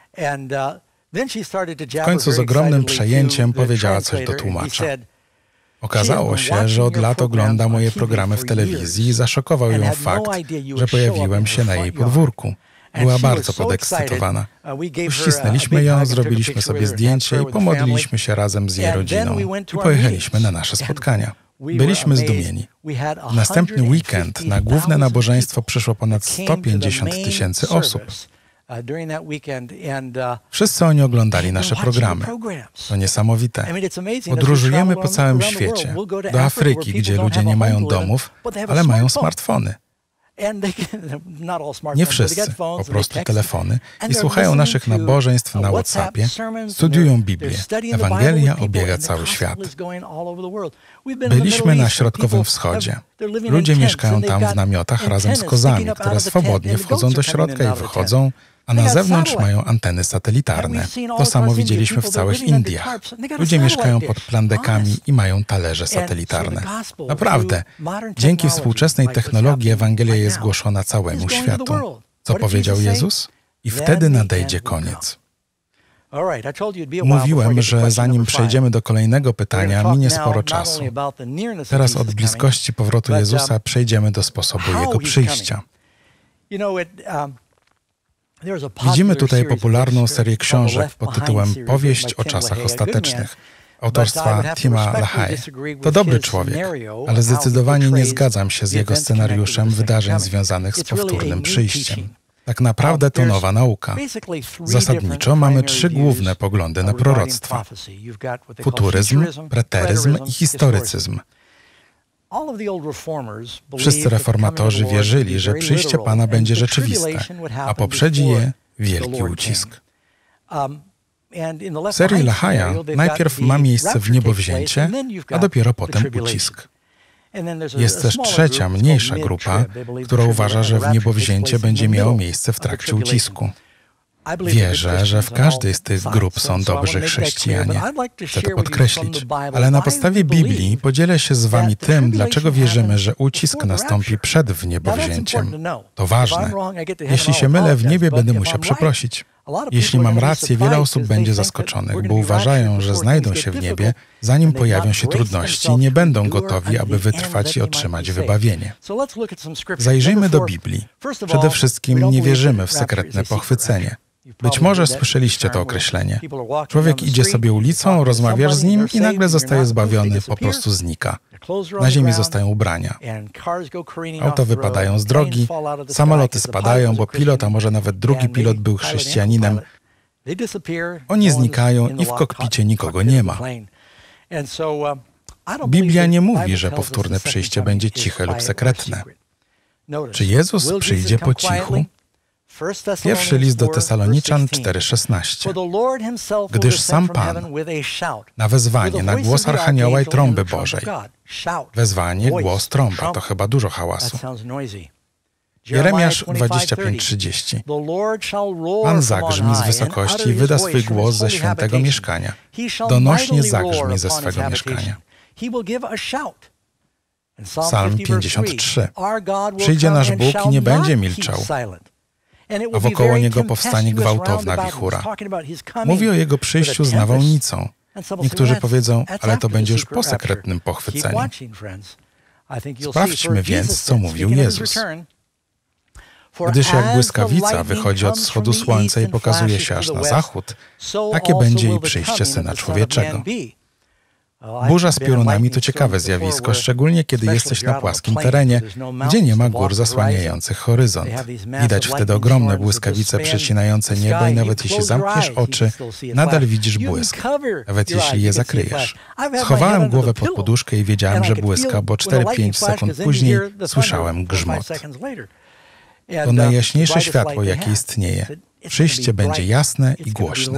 W końcu z ogromnym przejęciem powiedziała coś do tłumacza. Okazało się, że od lat ogląda moje programy w telewizji i zaszokował ją fakt, że pojawiłem się na jej podwórku. Była bardzo podekscytowana. Uścisnęliśmy ją, zrobiliśmy sobie zdjęcie i pomodliliśmy się razem z jej rodziną i pojechaliśmy na nasze spotkania. Byliśmy zdumieni. W następny weekend na główne nabożeństwo przyszło ponad 150 000 osób. Wszyscy oni oglądali nasze programy. To niesamowite. Podróżujemy po całym świecie. Do Afryki, gdzie ludzie nie mają domów, ale mają smartfony. Nie wszyscy, po prostu telefony i słuchają naszych nabożeństw na WhatsAppie, studiują Biblię. Ewangelia obiega cały świat. Byliśmy na Środkowym Wschodzie. Ludzie mieszkają tam w namiotach razem z kozami, które swobodnie wchodzą do środka i wychodzą, a na zewnątrz mają anteny satelitarne. To samo widzieliśmy w całych Indiach. Ludzie mieszkają pod plandekami i mają talerze satelitarne. Naprawdę, dzięki współczesnej technologii Ewangelia jest głoszona całemu światu. Co powiedział Jezus? I wtedy nadejdzie koniec. Mówiłem, że zanim przejdziemy do kolejnego pytania, minie sporo czasu. Teraz od bliskości powrotu Jezusa przejdziemy do sposobu Jego przyjścia. Widzimy tutaj popularną serię książek pod tytułem Powieść o czasach ostatecznych, autorstwa Tima LaHaye. To dobry człowiek, ale zdecydowanie nie zgadzam się z jego scenariuszem wydarzeń związanych z powtórnym przyjściem. Tak naprawdę to nowa nauka. Zasadniczo mamy 3 główne poglądy na proroctwa: futuryzm, preteryzm i historycyzm. Wszyscy reformatorzy wierzyli, że przyjście Pana będzie rzeczywiste, a poprzedzi je wielki ucisk. W serii LaHaye'a najpierw ma miejsce wniebowzięcie, a dopiero potem ucisk. Jest też trzecia, mniejsza grupa, która uważa, że wniebowzięcie będzie miało miejsce w trakcie ucisku. Wierzę, że w każdej z tych grup są dobrzy chrześcijanie. Chcę to podkreślić. Ale na podstawie Biblii podzielę się z wami tym, dlaczego wierzymy, że ucisk nastąpi przed wniebowzięciem. To ważne. Jeśli się mylę, w niebie będę musiał przeprosić. Jeśli mam rację, wiele osób będzie zaskoczonych, bo uważają, że znajdą się w niebie, zanim pojawią się trudności i nie będą gotowi, aby wytrwać i otrzymać wybawienie. Zajrzyjmy do Biblii. Przede wszystkim nie wierzymy w sekretne pochwycenie. Być może słyszeliście to określenie. Człowiek idzie sobie ulicą, rozmawiasz z nim i nagle zostaje zbawiony, po prostu znika. Na ziemi zostają ubrania. Auta wypadają z drogi, samoloty spadają, bo pilot, a może nawet drugi pilot był chrześcijaninem. Oni znikają i w kokpicie nikogo nie ma. Biblia nie mówi, że powtórne przyjście będzie ciche lub sekretne. Czy Jezus przyjdzie po cichu? Pierwszy list do Tesaloniczan 4,16. Gdyż sam Pan na wezwanie, na głos Archanioła i trąby Bożej. Wezwanie, głos, trąba, to chyba dużo hałasu. Jeremiasz 25:30. Pan zagrzmi z wysokości i wyda swój głos ze świętego mieszkania. Donośnie zagrzmi ze swego mieszkania. Psalm 53. Przyjdzie nasz Bóg i nie będzie milczał, a wokoło Niego powstanie gwałtowna wichura. Mówi o Jego przyjściu z nawałnicą. Niektórzy powiedzą, ale to będzie już po sekretnym pochwyceniu. Sprawdźmy więc, co mówił Jezus. Gdyż jak błyskawica wychodzi od wschodu słońca i pokazuje się aż na zachód, takie będzie i przyjście Syna Człowieczego. Burza z piorunami to ciekawe zjawisko, szczególnie kiedy jesteś na płaskim terenie, gdzie nie ma gór zasłaniających horyzont. Widać wtedy ogromne błyskawice przecinające niebo i nawet jeśli zamkniesz oczy, nadal widzisz błysk, nawet jeśli je zakryjesz. Schowałem głowę pod poduszkę i wiedziałem, że błyska, bo 4-5 sekund później słyszałem grzmot. To najjaśniejsze światło, jakie istnieje. Przyjście będzie jasne i głośne.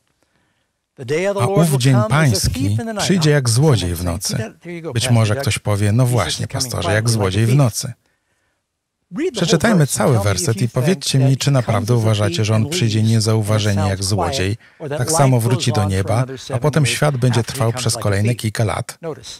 A ów dzień pański przyjdzie jak złodziej w nocy. Być może ktoś powie, no właśnie, pastorze, jak złodziej w nocy. Przeczytajmy cały werset i powiedzcie mi, czy naprawdę uważacie, że on przyjdzie niezauważenie jak złodziej, tak samo wróci do nieba, a potem świat będzie trwał przez kolejne kilka lat.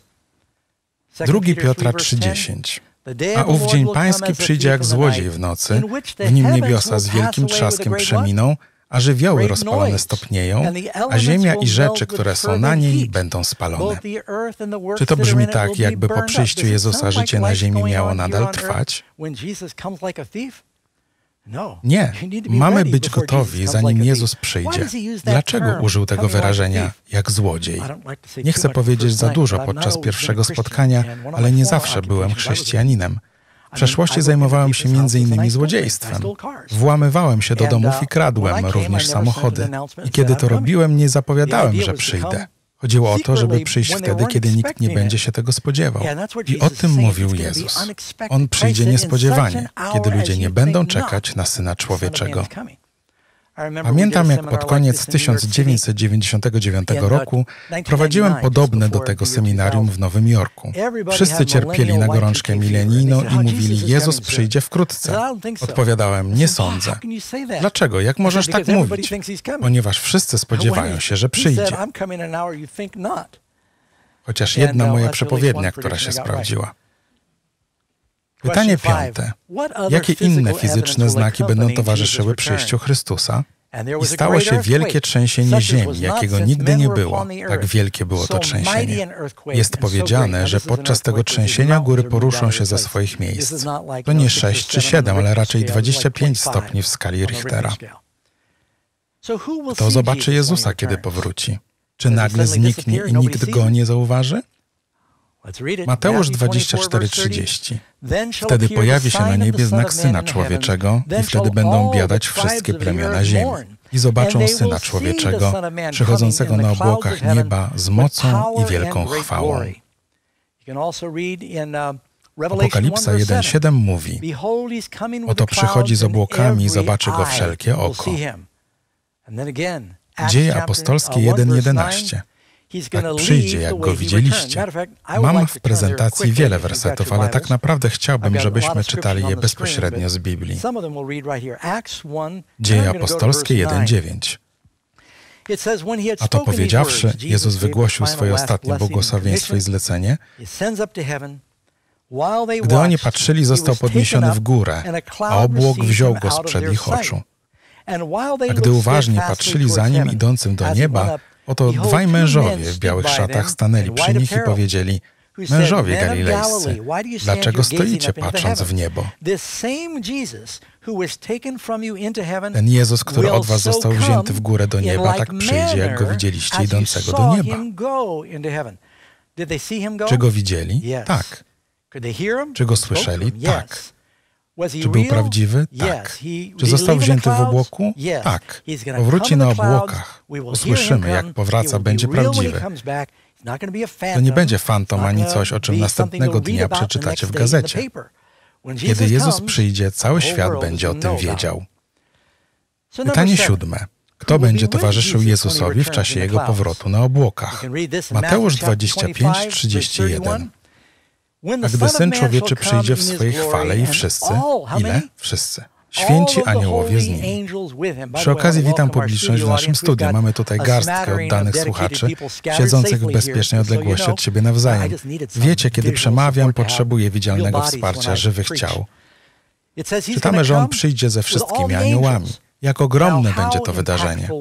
2 Piotra 3:10. A ów dzień pański przyjdzie jak złodziej w nocy, w nim niebiosa z wielkim trzaskiem przeminą, a żywioły rozpalone stopnieją, a ziemia i rzeczy, które są na niej, będą spalone. Czy to brzmi tak, jakby po przyjściu Jezusa życie na ziemi miało nadal trwać? Nie. Mamy być gotowi, zanim Jezus przyjdzie. Dlaczego użył tego wyrażenia, jak złodziej? Nie chcę powiedzieć za dużo podczas pierwszego spotkania, ale nie zawsze byłem chrześcijaninem. W przeszłości zajmowałem się m.in. złodziejstwem. Włamywałem się do domów i kradłem również samochody. I kiedy to robiłem, nie zapowiadałem, że przyjdę. Chodziło o to, żeby przyjść wtedy, kiedy nikt nie będzie się tego spodziewał. I o tym mówił Jezus. On przyjdzie niespodziewanie, kiedy ludzie nie będą czekać na Syna Człowieczego. Pamiętam, jak pod koniec 1999 roku prowadziłem podobne do tego seminarium w Nowym Jorku. Wszyscy cierpieli na gorączkę milenijną i mówili, Jezus przyjdzie wkrótce. Odpowiadałem, nie sądzę. Dlaczego? Jak możesz tak mówić? Ponieważ wszyscy spodziewają się, że przyjdzie. Chociaż jedna moja przepowiednia, która się sprawdziła. Pytanie 5. Jakie inne fizyczne znaki będą towarzyszyły przyjściu Chrystusa? I stało się wielkie trzęsienie ziemi, jakiego nigdy nie było. Tak wielkie było to trzęsienie. Jest powiedziane, że podczas tego trzęsienia góry poruszą się ze swoich miejsc. To nie 6 czy 7, ale raczej 25 stopni w skali Richtera. Kto zobaczy Jezusa, kiedy powróci? Czy nagle zniknie i nikt go nie zauważy? Mateusz 24:30. Wtedy pojawi się na niebie znak Syna Człowieczego i wtedy będą biadać wszystkie plemiona ziemi. I zobaczą Syna Człowieczego, przychodzącego na obłokach nieba z mocą i wielką chwałą. Apokalipsa 1:7 mówi, oto przychodzi z obłokami i zobaczy go wszelkie oko. Dzieje apostolskie 1:11. Tak przyjdzie, jak go widzieliście. Mam w prezentacji wiele wersetów, ale tak naprawdę chciałbym, żebyśmy czytali je bezpośrednio z Biblii. Dzieje apostolskie 1:9. A to powiedziawszy, Jezus wygłosił swoje ostatnie błogosławieństwo i zlecenie. Gdy oni patrzyli, został podniesiony w górę, a obłok wziął go sprzed ich oczu. A gdy uważnie patrzyli za nim idącym do nieba, oto dwaj mężowie w białych szatach stanęli przy nich i powiedzieli: Mężowie galilejscy, dlaczego stoicie patrząc w niebo? Ten Jezus, który od was został wzięty w górę do nieba, tak przyjdzie, jak go widzieliście idącego do nieba. Czy go widzieli? Tak. Czy go słyszeli? Tak. Czy był prawdziwy? Tak. Czy został wzięty w obłoku? Tak. Powróci na obłokach. Usłyszymy, jak powraca, będzie prawdziwy. To nie będzie fantom ani coś, o czym następnego dnia przeczytacie w gazecie. Kiedy Jezus przyjdzie, cały świat będzie o tym wiedział. Pytanie 7. Kto będzie towarzyszył Jezusowi w czasie Jego powrotu na obłokach? Mateusz 25:31. A gdy Syn Człowieczy przyjdzie w swojej chwale i wszyscy, ile? Wszyscy. Święci aniołowie z Nim. Przy okazji witam publiczność w naszym studiu. Mamy tutaj garstkę oddanych słuchaczy, siedzących w bezpiecznej odległości od siebie nawzajem. Wiecie, kiedy przemawiam, potrzebuję widzialnego wsparcia żywych ciał. Czytamy, że On przyjdzie ze wszystkimi aniołami. Jak ogromne będzie to wydarzenie.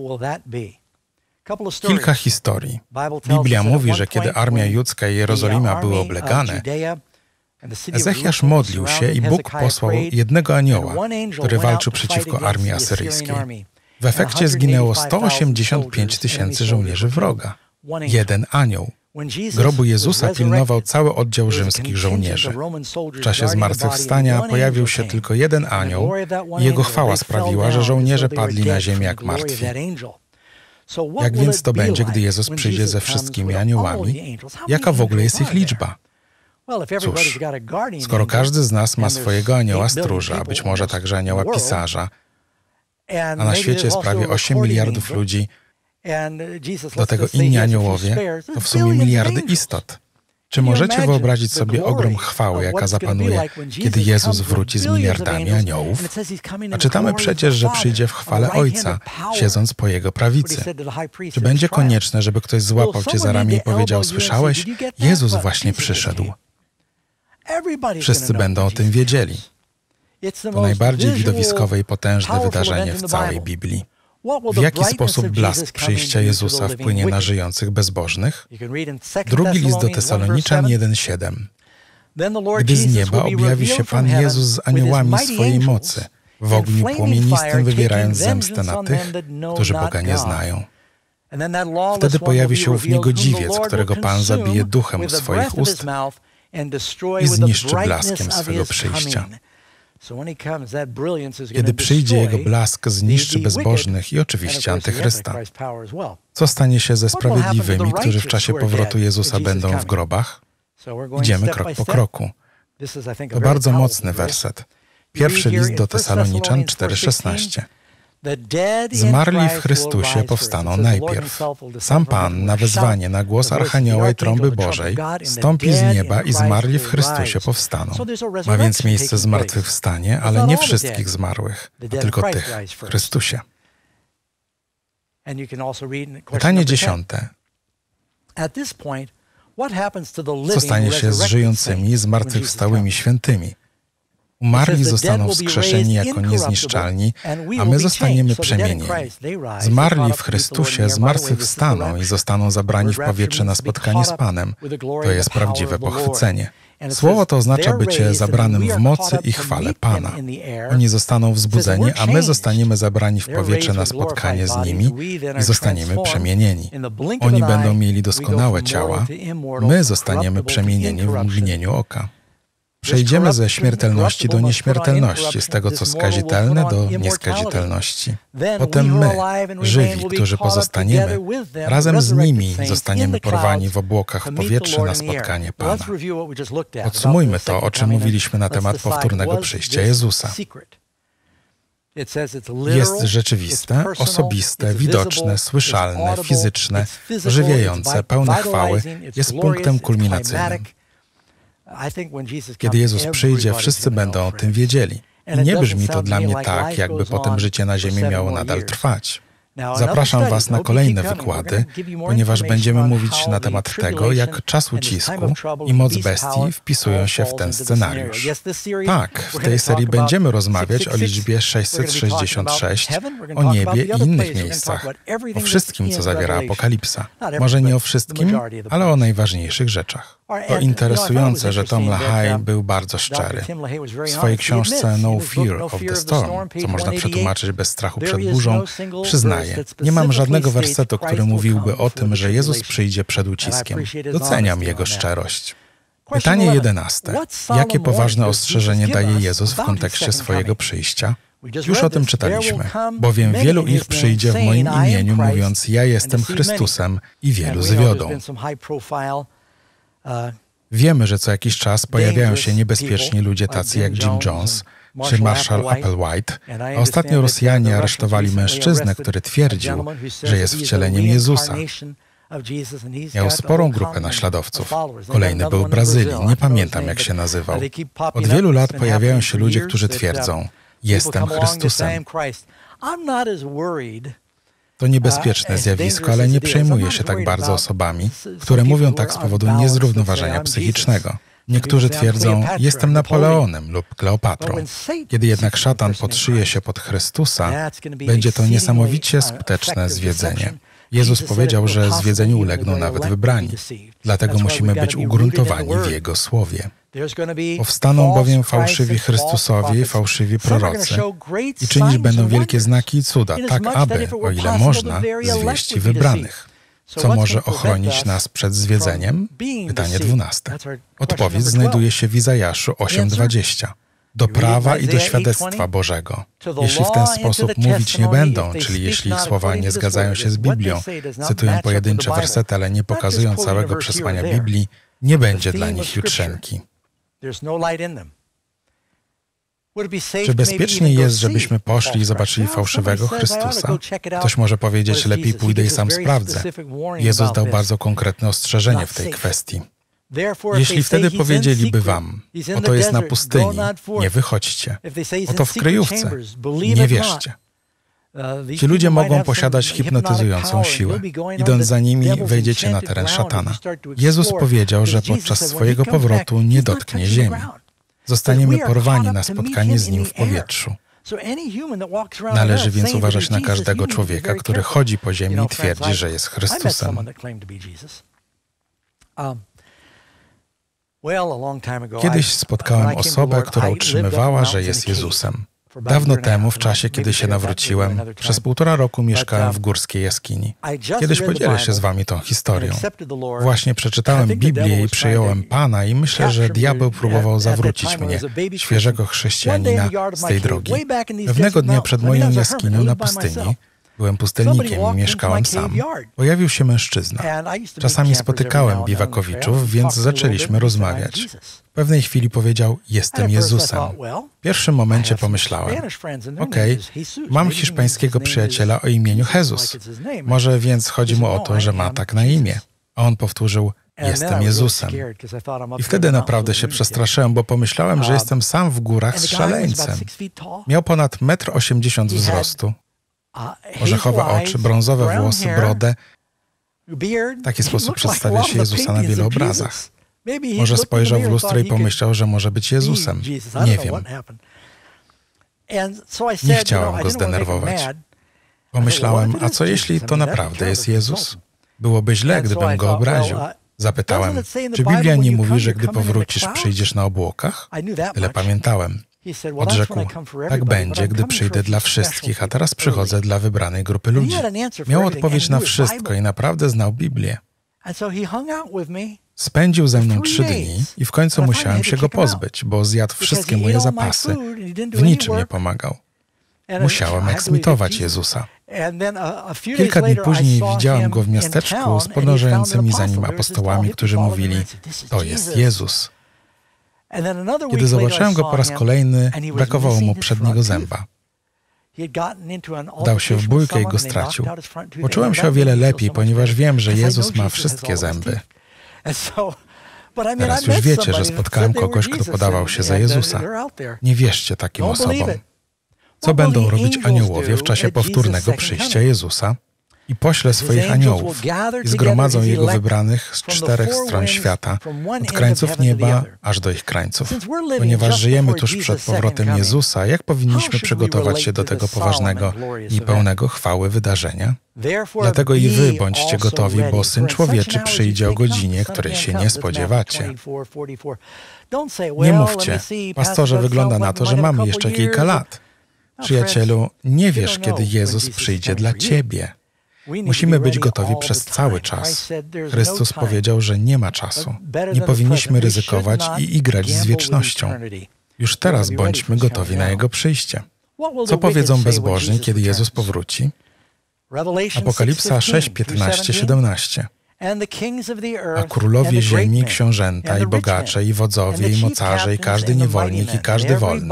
Kilka historii. Biblia mówi, że kiedy armia judzka i Jerozolima były oblegane, Ezechiasz modlił się i Bóg posłał jednego anioła, który walczył przeciwko armii asyryjskiej. W efekcie zginęło 185 000 żołnierzy wroga. Jeden anioł. Grobu Jezusa pilnował cały oddział rzymskich żołnierzy. W czasie zmartwychwstania pojawił się tylko jeden anioł i jego chwała sprawiła, że żołnierze padli na ziemię jak martwi. Jak więc to będzie, gdy Jezus przyjdzie ze wszystkimi aniołami? Jaka w ogóle jest ich liczba? Cóż, skoro każdy z nas ma swojego anioła stróża, być może także anioła pisarza, a na świecie jest prawie 8 miliardów ludzi, do tego inni aniołowie, to w sumie miliardy istot. Czy możecie wyobrazić sobie ogrom chwały, jaka zapanuje, kiedy Jezus wróci z miliardami aniołów? A czytamy przecież, że przyjdzie w chwale Ojca, siedząc po Jego prawicy. Czy będzie konieczne, żeby ktoś złapał cię za ramię i powiedział: słyszałeś? Jezus właśnie przyszedł. Wszyscy będą o tym wiedzieli. To najbardziej widowiskowe i potężne wydarzenie w całej Biblii. W jaki sposób blask przyjścia Jezusa wpłynie na żyjących bezbożnych? Drugi list do Tesaloniczan 1:7. Gdy z nieba objawi się Pan Jezus z aniołami swojej mocy, w ogniu płomienistym wybierając zemstę na tych, którzy Boga nie znają. Wtedy pojawi się ów niegodziwiec, którego Pan zabije duchem swoich ust i zniszczy blaskiem swego przyjścia. Kiedy przyjdzie Jego blask, zniszczy bezbożnych i oczywiście Antychrysta. Co stanie się ze sprawiedliwymi, którzy w czasie powrotu Jezusa będą w grobach? Idziemy krok po kroku. To bardzo mocny werset. Pierwszy list do Tesaloniczan 4:16. Zmarli w Chrystusie powstaną najpierw. Sam Pan na wezwanie, na głos Archanioła i trąby Bożej stąpi z nieba i zmarli w Chrystusie powstaną. Ma więc miejsce zmartwychwstanie, ale nie wszystkich zmarłych, a tylko tych w Chrystusie. Pytanie 10. Co stanie się z żyjącymi, zmartwychwstałymi świętymi? Umarli zostaną wskrzeszeni jako niezniszczalni, a my zostaniemy przemienieni. Zmarli w Chrystusie zmartwychwstaną i zostaną zabrani w powietrze na spotkanie z Panem. To jest prawdziwe pochwycenie. Słowo to oznacza bycie zabranym w mocy i chwale Pana. Oni zostaną wzbudzeni, a my zostaniemy zabrani w powietrze na spotkanie z nimi i zostaniemy przemienieni. Oni będą mieli doskonałe ciała, my zostaniemy przemienieni w mgnieniu oka. Przejdziemy ze śmiertelności do nieśmiertelności, z tego, co skazitelne, do nieskazitelności. Potem my, żywi, którzy pozostaniemy, razem z nimi zostaniemy porwani w obłokach w powietrze na spotkanie Pana. Podsumujmy to, o czym mówiliśmy na temat powtórnego przyjścia Jezusa. Jest rzeczywiste, osobiste, widoczne, słyszalne, fizyczne, ożywiające, pełne chwały, jest punktem kulminacyjnym. Kiedy Jezus przyjdzie, wszyscy będą o tym wiedzieli. I nie brzmi to dla mnie tak, jakby potem życie na ziemi miało nadal trwać. Zapraszam Was na kolejne wykłady, ponieważ będziemy mówić na temat tego, jak czas ucisku i moc bestii wpisują się w ten scenariusz. Tak, w tej serii będziemy rozmawiać o liczbie 666, o niebie i innych miejscach, o wszystkim, co zawiera Apokalipsa. Może nie o wszystkim, ale o najważniejszych rzeczach. To interesujące, że Tom LaHaye był bardzo szczery. W swojej książce No Fear of the Storm, co można przetłumaczyć bez strachu przed burzą, przyznaje, nie mam żadnego wersetu, który mówiłby o tym, że Jezus przyjdzie przed uciskiem. Doceniam jego szczerość. Pytanie 11. Jakie poważne ostrzeżenie daje Jezus w kontekście swojego przyjścia? Już o tym czytaliśmy. Bowiem wielu ich przyjdzie w moim imieniu, mówiąc, ja jestem Chrystusem, i wielu zwiodą. Wiemy, że co jakiś czas pojawiają się niebezpieczni ludzie tacy jak Jim Jones czy Marshall Applewhite, a ostatnio Rosjanie aresztowali mężczyznę, który twierdził, że jest wcieleniem Jezusa. Miał sporą grupę naśladowców. Kolejny był w Brazylii, nie pamiętam jak się nazywał. Od wielu lat pojawiają się ludzie, którzy twierdzą, jestem Chrystusem. To niebezpieczne zjawisko, ale nie przejmuję się tak bardzo osobami, które mówią tak z powodu niezrównoważenia psychicznego. Niektórzy twierdzą, jestem Napoleonem lub Kleopatrą. Kiedy jednak szatan podszyje się pod Chrystusa, będzie to niesamowicie skuteczne zwiedzenie. Jezus powiedział, że zwiedzeniu ulegną nawet wybrani. Dlatego musimy być ugruntowani w Jego słowie. Powstaną bowiem fałszywi Chrystusowie i fałszywi prorocy i czynić będą wielkie znaki i cuda, tak aby, o ile można, zwieść i wybranych. Co może ochronić nas przed zwiedzeniem? Pytanie 12. Odpowiedź znajduje się w Izajaszu 8:20. Do prawa i do świadectwa Bożego. Jeśli w ten sposób mówić nie będą, czyli jeśli ich słowa nie zgadzają się z Biblią, cytują pojedyncze wersety, ale nie pokazują całego przesłania Biblii, nie będzie dla nich jutrzenki. Czy bezpiecznie jest, żebyśmy poszli i zobaczyli fałszywego Chrystusa? Ktoś może powiedzieć, lepiej pójdę i sam sprawdzę. Jezus dał bardzo konkretne ostrzeżenie w tej kwestii. Jeśli wtedy powiedzieliby wam, oto jest na pustyni, nie wychodźcie, oto w kryjówce, nie wierzcie. Ci ludzie mogą posiadać hipnotyzującą siłę. Idąc za nimi, wejdziecie na teren szatana. Jezus powiedział, że podczas swojego powrotu nie dotknie ziemi. Zostaniemy porwani na spotkanie z Nim w powietrzu. Należy więc uważać na każdego człowieka, który chodzi po ziemi i twierdzi, że jest Chrystusem. Kiedyś spotkałem osobę, która utrzymywała, że jest Jezusem. Dawno temu, w czasie, kiedy się nawróciłem, przez 1,5 roku mieszkałem w górskiej jaskini. Kiedyś podzielę się z wami tą historią. Właśnie przeczytałem Biblię i przyjąłem Pana i myślę, że diabeł próbował zawrócić mnie, świeżego chrześcijanina, z tej drogi. Pewnego dnia przed moją jaskinią na pustyni, byłem pustelnikiem i mieszkałem sam. Pojawił się mężczyzna. Czasami spotykałem biwakowiczów, więc zaczęliśmy rozmawiać. W pewnej chwili powiedział, jestem Jezusem. W pierwszym momencie pomyślałem, okej, mam hiszpańskiego przyjaciela o imieniu Jezus. Może więc chodzi mu o to, że ma tak na imię. A on powtórzył, jestem Jezusem. I wtedy naprawdę się przestraszyłem, bo pomyślałem, że jestem sam w górach z szaleńcem. Miał ponad 1,80 m wzrostu. Orzechowe oczy, brązowe włosy, brodę. W taki sposób przedstawia się Jezusa na wielu obrazach. Może spojrzał w lustro i pomyślał, że może być Jezusem. Nie wiem. Nie chciałem go zdenerwować. Pomyślałem, a co jeśli to naprawdę jest Jezus? Byłoby źle, gdybym go obraził. Zapytałem, czy Biblia nie mówi, że gdy powrócisz, przyjdziesz na obłokach? Tyle pamiętałem. Odrzekł, tak będzie, gdy przyjdę dla wszystkich, a teraz przychodzę dla wybranej grupy ludzi. Miał odpowiedź na wszystko i naprawdę znał Biblię. Spędził ze mną 3 dni i w końcu musiałem się go pozbyć, bo zjadł wszystkie moje zapasy. W niczym nie pomagał. Musiałem eksmitować Jezusa. Kilka dni później widziałem go w miasteczku z podążającymi za nim apostołami, którzy mówili, to jest Jezus. Kiedy zobaczyłem go po raz kolejny, brakowało mu przedniego zęba. Dał się w bójkę i go stracił. Poczułem się o wiele lepiej, ponieważ wiem, że Jezus ma wszystkie zęby. Teraz już wiecie, że spotkałem kogoś, kto podawał się za Jezusa. Nie wierzcie takim osobom. Co będą robić aniołowie w czasie powtórnego przyjścia Jezusa? I pośle swoich aniołów i zgromadzą Jego wybranych z 4 stron świata, od krańców nieba aż do ich krańców. Ponieważ żyjemy tuż przed powrotem Jezusa, jak powinniśmy przygotować się do tego poważnego i pełnego chwały wydarzenia? Dlatego i wy bądźcie gotowi, bo Syn Człowieczy przyjdzie o godzinie, której się nie spodziewacie. Nie mówcie, pastorze, wygląda na to, że mamy jeszcze kilka lat. Przyjacielu, nie wiesz, kiedy Jezus przyjdzie dla ciebie. Musimy być gotowi przez cały czas. Chrystus powiedział, że nie ma czasu. Nie powinniśmy ryzykować i igrać z wiecznością. Już teraz bądźmy gotowi na Jego przyjście. Co powiedzą bezbożni, kiedy Jezus powróci? Apokalipsa 6, 15, 17. A królowie ziemi, książęta i bogacze, i wodzowie, i mocarze, i każdy niewolnik, i każdy wolny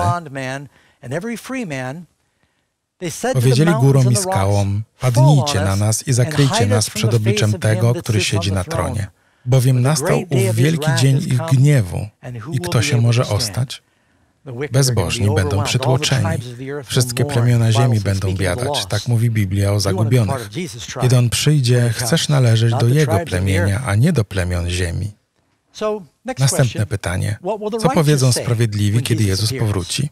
powiedzieli górom i skałom: padnijcie na nas i zakryjcie nas przed obliczem tego, który siedzi na tronie. Bowiem nastał ów wielki dzień ich gniewu. I kto się może ostać? Bezbożni będą przytłoczeni. Wszystkie plemiona ziemi będą biadać. Tak mówi Biblia o zagubionych. Kiedy On przyjdzie, chcesz należeć do Jego plemienia, a nie do plemion ziemi. Następne pytanie. Co powiedzą sprawiedliwi, kiedy Jezus powróci?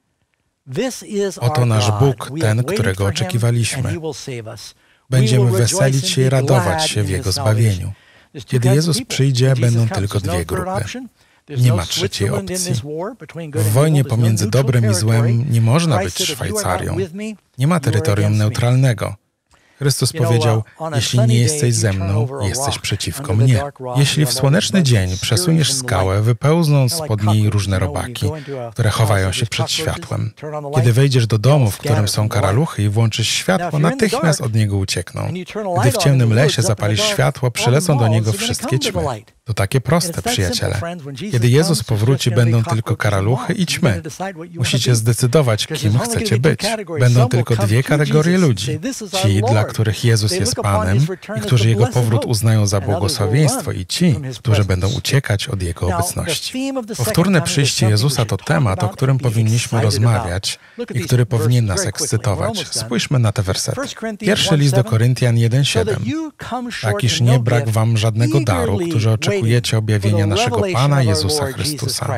Oto nasz Bóg, ten, którego oczekiwaliśmy. Będziemy weselić się i radować się w Jego zbawieniu. Kiedy Jezus przyjdzie, będą tylko 2 grupy. Nie ma trzeciej opcji. W wojnie pomiędzy dobrem i złem nie można być Szwajcarią. Nie ma terytorium neutralnego. Chrystus powiedział: jeśli nie jesteś ze mną, jesteś przeciwko mnie. Jeśli w słoneczny dzień przesuniesz skałę, wypełzną spod niej różne robaki, które chowają się przed światłem. Kiedy wejdziesz do domu, w którym są karaluchy, i włączysz światło, natychmiast od niego uciekną. Gdy w ciemnym lesie zapalisz światło, przylecą do niego wszystkie ćmy. To takie proste, przyjaciele. Kiedy Jezus powróci, będą tylko karaluchy i ćmy. Musicie zdecydować, kim chcecie być. Będą tylko 2 kategorie ludzi. Ci, dla których Jezus jest Panem i którzy Jego powrót uznają za błogosławieństwo, i ci, którzy będą uciekać od Jego obecności. Powtórne przyjście Jezusa to temat, o którym powinniśmy rozmawiać i który powinien nas ekscytować. Spójrzmy na te wersety. Pierwszy list do Koryntian 1:7. Tak iż nie brak wam żadnego daru, którzy oczekujecie objawienia naszego Pana Jezusa Chrystusa.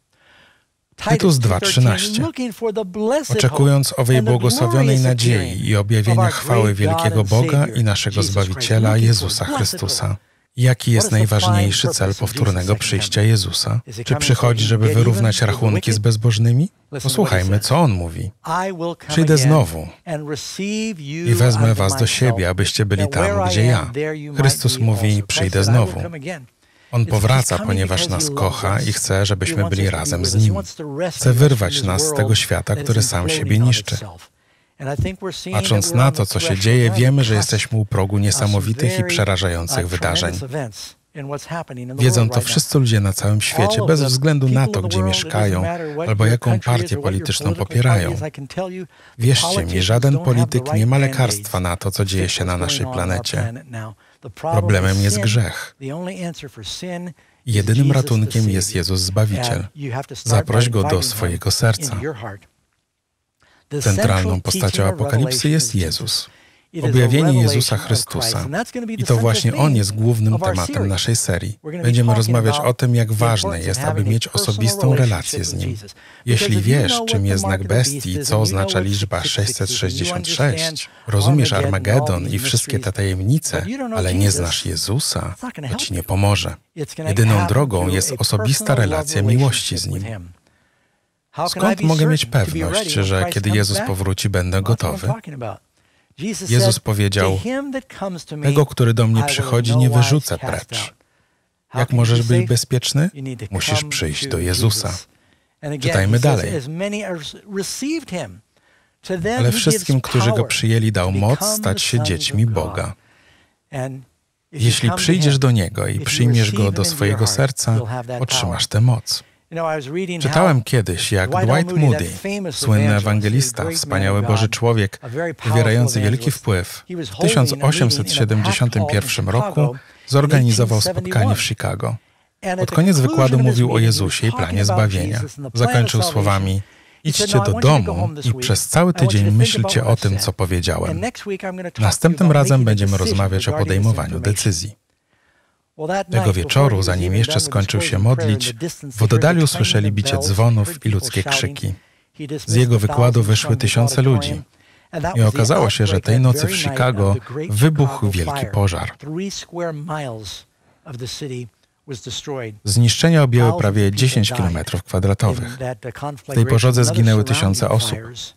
Tytus 2:13. Oczekując owej błogosławionej nadziei i objawienia chwały wielkiego Boga i naszego Zbawiciela Jezusa Chrystusa. Jaki jest najważniejszy cel powtórnego przyjścia Jezusa? Czy przychodzi, żeby wyrównać rachunki z bezbożnymi? Posłuchajmy, co On mówi. Przyjdę znowu i wezmę was do siebie, abyście byli tam, gdzie ja. Chrystus mówi: przyjdę znowu. On powraca, ponieważ nas kocha i chce, żebyśmy byli razem z Nim. Chce wyrwać nas z tego świata, który sam siebie niszczy. Patrząc na to, co się dzieje, wiemy, że jesteśmy u progu niesamowitych i przerażających wydarzeń. Wiedzą to wszyscy ludzie na całym świecie, bez względu na to, gdzie mieszkają albo jaką partię polityczną popierają. Wierzcie mi, żaden polityk nie ma lekarstwa na to, co dzieje się na naszej planecie. Problemem jest grzech. Jedynym ratunkiem jest Jezus Zbawiciel. Zaproś Go do swojego serca. Centralną postacią Apokalipsy jest Jezus. Objawienie Jezusa Chrystusa. I to właśnie On jest głównym tematem naszej serii. Będziemy rozmawiać o tym, jak ważne jest, aby mieć osobistą relację z Nim. Jeśli wiesz, czym jest znak bestii i co oznacza liczba 666, rozumiesz Armagedon i wszystkie te tajemnice, ale nie znasz Jezusa, to Ci nie pomoże. Jedyną drogą jest osobista relacja miłości z Nim. Skąd mogę mieć pewność, że kiedy Jezus powróci, będę gotowy? Jezus powiedział: tego, który do mnie przychodzi, nie wyrzucę precz. Jak możesz być bezpieczny? Musisz przyjść do Jezusa. Czytajmy dalej. Ale wszystkim, którzy Go przyjęli, dał moc stać się dziećmi Boga. Jeśli przyjdziesz do Niego i przyjmiesz Go do swojego serca, otrzymasz tę moc. Czytałem kiedyś, jak Dwight Moody, słynny ewangelista, wspaniały Boży człowiek, wywierający wielki wpływ, w 1871 roku zorganizował spotkanie w Chicago. Pod koniec wykładu mówił o Jezusie i planie zbawienia. Zakończył słowami: Idźcie do domu i przez cały tydzień myślcie o tym, co powiedziałem. Następnym razem będziemy rozmawiać o podejmowaniu decyzji. Tego wieczoru, zanim jeszcze skończył się modlić, w oddali usłyszeli bicie dzwonów i ludzkie krzyki. Z jego wykładu wyszły tysiące ludzi. I okazało się, że tej nocy w Chicago wybuchł wielki pożar. Zniszczenia objęły prawie 10 km². W tej pożodze zginęły tysiące osób.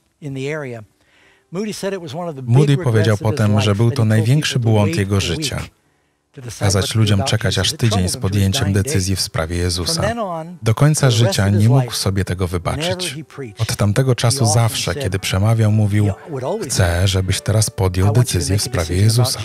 Moody powiedział potem, że był to największy błąd jego życia. Kazać ludziom czekać aż tydzień z podjęciem decyzji w sprawie Jezusa. Do końca życia nie mógł sobie tego wybaczyć. Od tamtego czasu zawsze, kiedy przemawiał, mówił: chcę, żebyś teraz podjął decyzję w sprawie Jezusa.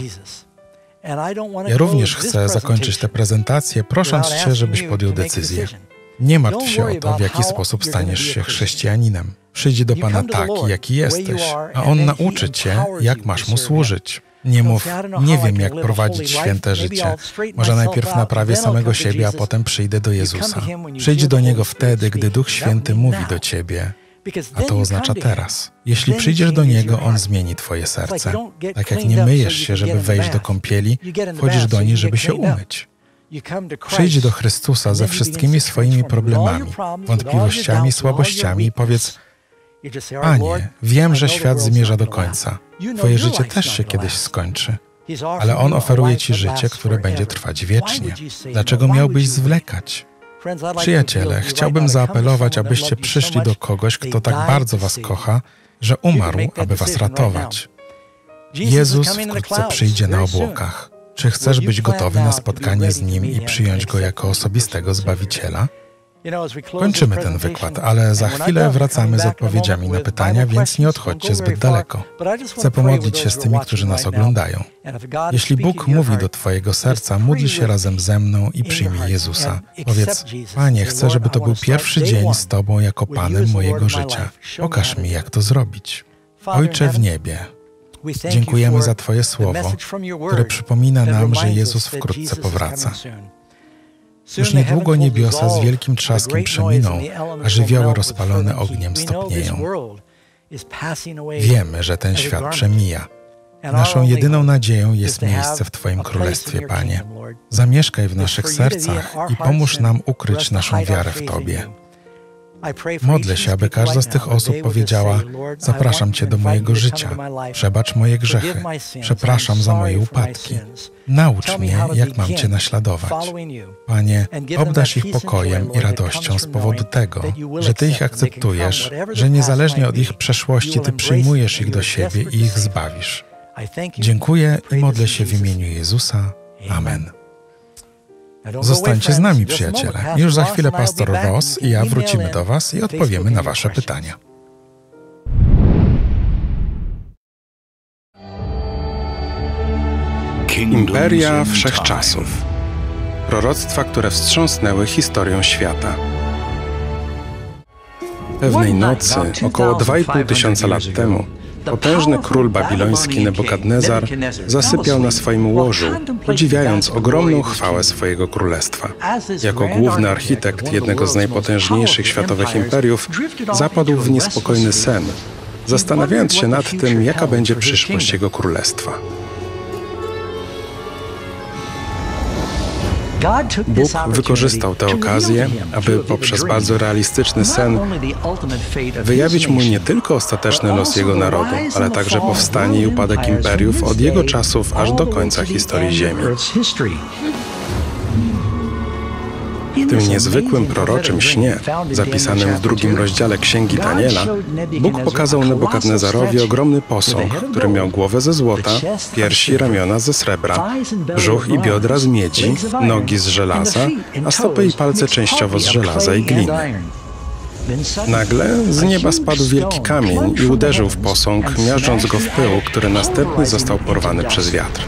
Ja również chcę zakończyć tę prezentację, prosząc Cię, żebyś podjął decyzję. Nie martw się o to, w jaki sposób staniesz się chrześcijaninem. Przyjdź do Pana taki, jaki jesteś, a On nauczy Cię, jak masz Mu służyć. Nie mów: nie wiem, jak prowadzić święte życie. Może najpierw naprawię samego siebie, a potem przyjdę do Jezusa. Przyjdź do Niego wtedy, gdy Duch Święty mówi do Ciebie. A to oznacza teraz. Jeśli przyjdziesz do Niego, On zmieni Twoje serce. Tak jak nie myjesz się, żeby wejść do kąpieli, wchodzisz do niej, żeby się umyć. Przyjdź do Chrystusa ze wszystkimi swoimi problemami, wątpliwościami, słabościami i powiedz: Panie, wiem, że świat zmierza do końca. Twoje życie też się kiedyś skończy. Ale On oferuje Ci życie, które będzie trwać wiecznie. Dlaczego miałbyś zwlekać? Przyjaciele, chciałbym zaapelować, abyście przyszli do kogoś, kto tak bardzo Was kocha, że umarł, aby Was ratować. Jezus wkrótce przyjdzie na obłokach. Czy chcesz być gotowy na spotkanie z Nim i przyjąć Go jako osobistego Zbawiciela? Kończymy ten wykład, ale za chwilę wracamy z odpowiedziami na pytania, więc nie odchodźcie zbyt daleko. Chcę pomodlić się z tymi, którzy nas oglądają. Jeśli Bóg mówi do Twojego serca, módl się razem ze mną i przyjmij Jezusa. Powiedz: Panie, chcę, żeby to był pierwszy dzień z Tobą jako Panem mojego życia. Pokaż mi, jak to zrobić. Ojcze w niebie, dziękujemy za Twoje słowo, które przypomina nam, że Jezus wkrótce powraca. Już niedługo niebiosa z wielkim trzaskiem przeminą, a żywioły rozpalone ogniem stopnieją. Wiemy, że ten świat przemija. Naszą jedyną nadzieją jest miejsce w Twoim Królestwie, Panie. Zamieszkaj w naszych sercach i pomóż nam ukryć naszą wiarę w Tobie. Modlę się, aby każda z tych osób powiedziała: zapraszam Cię do mojego życia, przebacz moje grzechy, przepraszam za moje upadki. Naucz mnie, jak mam Cię naśladować. Panie, obdarz ich pokojem i radością z powodu tego, że Ty ich akceptujesz, że niezależnie od ich przeszłości Ty przyjmujesz ich do siebie i ich zbawisz. Dziękuję i modlę się w imieniu Jezusa. Amen. Zostańcie z nami, przyjaciele. Już za chwilę pastor Ross i ja wrócimy do Was i odpowiemy na Wasze pytania. Imperia Wszechczasów. Proroctwa, które wstrząsnęły historią świata. Pewnej nocy, około 2,5 tysiąca lat temu, potężny król babiloński Nebukadnezar zasypiał na swoim łożu, podziwiając ogromną chwałę swojego królestwa. Jako główny architekt jednego z najpotężniejszych światowych imperiów zapadł w niespokojny sen, zastanawiając się nad tym, jaka będzie przyszłość jego królestwa. Bóg wykorzystał tę okazję, aby poprzez bardzo realistyczny sen wyjawić mu nie tylko ostateczny los jego narodu, ale także powstanie i upadek imperiów od jego czasów aż do końca historii Ziemi. W tym niezwykłym proroczym śnie, zapisanym w 2 rozdziale Księgi Daniela, Bóg pokazał Nebukadnezarowi ogromny posąg, który miał głowę ze złota, piersi i ramiona ze srebra, brzuch i biodra z miedzi, nogi z żelaza, a stopy i palce częściowo z żelaza i gliny. Nagle z nieba spadł wielki kamień i uderzył w posąg, miażdżąc go w pył, który następnie został porwany przez wiatr.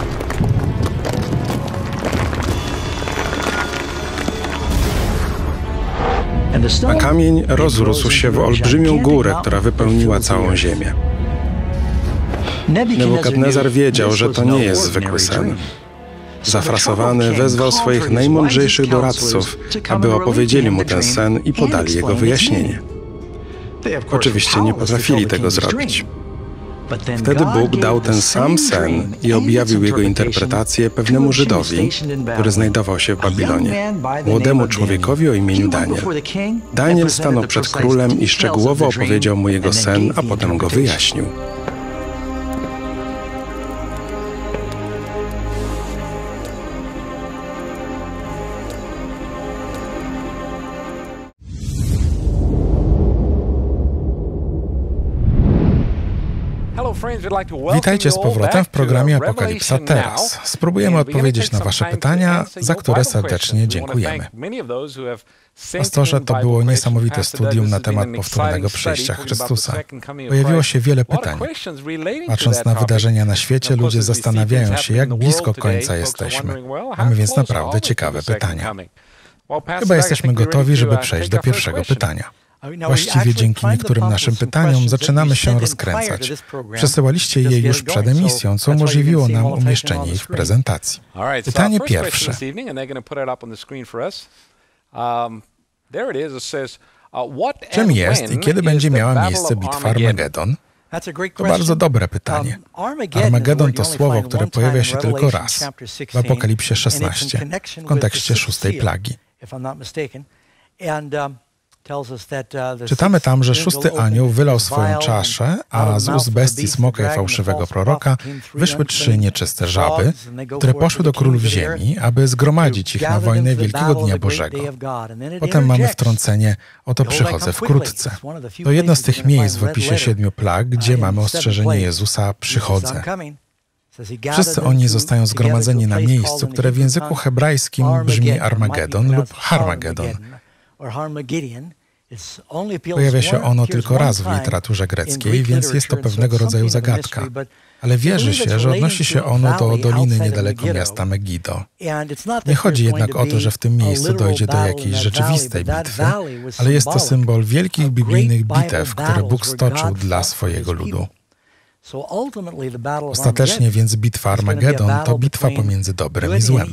A kamień rozrósł się w olbrzymią górę, która wypełniła całą ziemię. Nebukadnezar wiedział, że to nie jest zwykły sen. Zafrasowany wezwał swoich najmądrzejszych doradców, aby opowiedzieli mu ten sen i podali jego wyjaśnienie. Oczywiście nie potrafili tego zrobić. Wtedy Bóg dał ten sam sen i objawił jego interpretację pewnemu Żydowi, który znajdował się w Babilonie, młodemu człowiekowi o imieniu Daniel. Daniel stanął przed królem i szczegółowo opowiedział mu jego sen, a potem go wyjaśnił. Witajcie z powrotem w programie Apokalipsa Teraz. Spróbujemy odpowiedzieć na Wasze pytania, za które serdecznie dziękujemy. Pastorze, to było niesamowite studium na temat powtórnego przyjścia Chrystusa. Pojawiło się wiele pytań. Patrząc na wydarzenia na świecie, ludzie zastanawiają się, jak blisko końca jesteśmy. Mamy więc naprawdę ciekawe pytania. Chyba jesteśmy gotowi, żeby przejść do pierwszego pytania. Właściwie dzięki niektórym naszym pytaniom zaczynamy się rozkręcać. Przesyłaliście je już przed emisją, co umożliwiło nam umieszczenie ich w prezentacji. Pytanie pierwsze. Czym jest i kiedy będzie miała miejsce bitwa Armagedon? To bardzo dobre pytanie. Armagedon to słowo, które pojawia się tylko raz w Apokalipsie 16, w kontekście 6. plagi. Czytamy tam, że 6. anioł wylał swoją czaszę, a z ust bestii smoka i fałszywego proroka wyszły 3 nieczyste żaby, które poszły do królów ziemi, aby zgromadzić ich na wojnę Wielkiego Dnia Bożego. Potem mamy wtrącenie: oto przychodzę wkrótce. To jedno z tych miejsc w opisie 7 plag, gdzie mamy ostrzeżenie Jezusa: przychodzę. Wszyscy oni zostają zgromadzeni na miejscu, które w języku hebrajskim brzmi Armagedon lub Harmagedon. Pojawia się ono tylko raz w literaturze greckiej, więc jest to pewnego rodzaju zagadka. Ale wierzy się, że odnosi się ono do doliny niedaleko miasta Megiddo. Nie chodzi jednak o to, że w tym miejscu dojdzie do jakiejś rzeczywistej bitwy, ale jest to symbol wielkich biblijnych bitew, które Bóg stoczył dla swojego ludu. Ostatecznie więc bitwa Armagedon to bitwa pomiędzy dobrem i złem.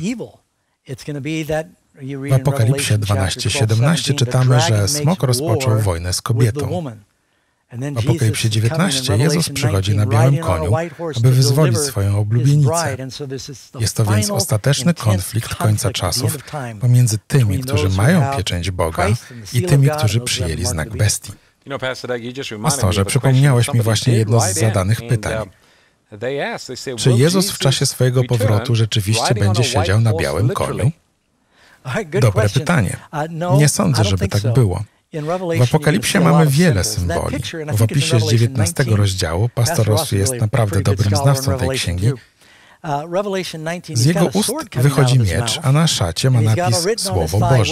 W Apokalipsie 12:17 czytamy, że smok rozpoczął wojnę z kobietą. W Apokalipsie 19 Jezus przychodzi na białym koniu, aby wyzwolić swoją oblubienicę. Jest to więc ostateczny konflikt końca czasów pomiędzy tymi, którzy mają pieczęć Boga, i tymi, którzy przyjęli znak bestii. Pastorze, przypomniałeś mi właśnie jedno z zadanych pytań. Czy Jezus w czasie swojego powrotu rzeczywiście będzie siedział na białym koniu? Dobre pytanie. Nie sądzę, żeby tak było. W Apokalipsie mamy wiele symboli. W opisie z 19 rozdziału pastor Ross jest naprawdę dobrym znawcą tej księgi. Z jego ust wychodzi miecz, a na szacie ma napis Słowo Boże.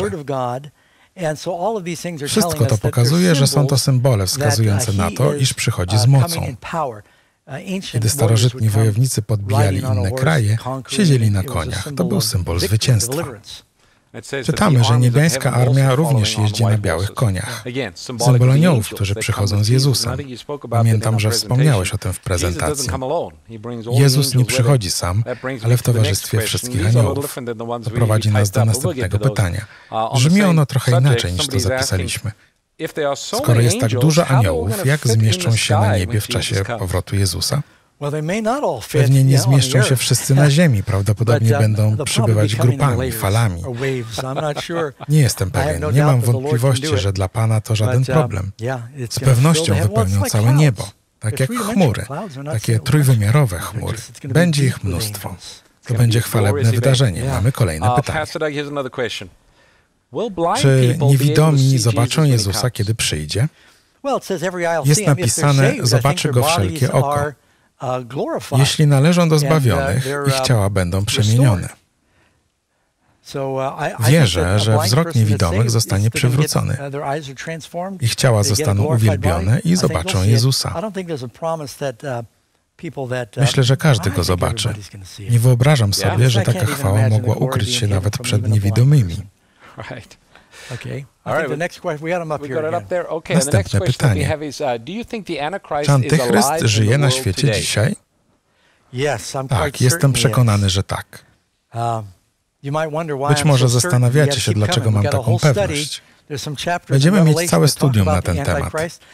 Wszystko to pokazuje, że są to symbole wskazujące na to, iż przychodzi z mocą. Kiedy starożytni wojownicy podbijali inne kraje, siedzieli na koniach. To był symbol zwycięstwa. Czytamy, że niebiańska armia również jeździ na białych koniach. Symbol aniołów, którzy przychodzą z Jezusem. Pamiętam, że wspomniałeś o tym w prezentacji. Jezus nie przychodzi sam, ale w towarzystwie wszystkich aniołów. To prowadzi nas do następnego pytania. Brzmi ono trochę inaczej, niż to zapisaliśmy. Skoro jest tak dużo aniołów, jak zmieszczą się na niebie w czasie powrotu Jezusa? Pewnie nie zmieszczą się wszyscy na ziemi, prawdopodobnie będą przybywać grupami, falami. Nie jestem pewien, nie mam wątpliwości, że dla Pana to żaden problem. Z pewnością wypełnią całe niebo, tak jak chmury, takie trójwymiarowe chmury. Będzie ich mnóstwo. To będzie chwalebne wydarzenie. Mamy kolejne pytanie. Czy niewidomi zobaczą Jezusa, kiedy przyjdzie? Jest napisane: zobaczy Go wszelkie oko. Jeśli należą do zbawionych, ich ciała będą przemienione. Wierzę, że wzrok niewidomych zostanie przywrócony. Ich ciała zostaną uwielbione i zobaczą Jezusa. Myślę, że każdy Go zobaczy. Nie wyobrażam sobie, że taka chwała mogła ukryć się nawet przed niewidomymi. Następne pytanie. Czy Antychryst żyje na świecie dzisiaj? Tak, jestem przekonany, że tak. Być może zastanawiacie się, dlaczego mam taką pewność. Będziemy mieć całe studium na ten temat.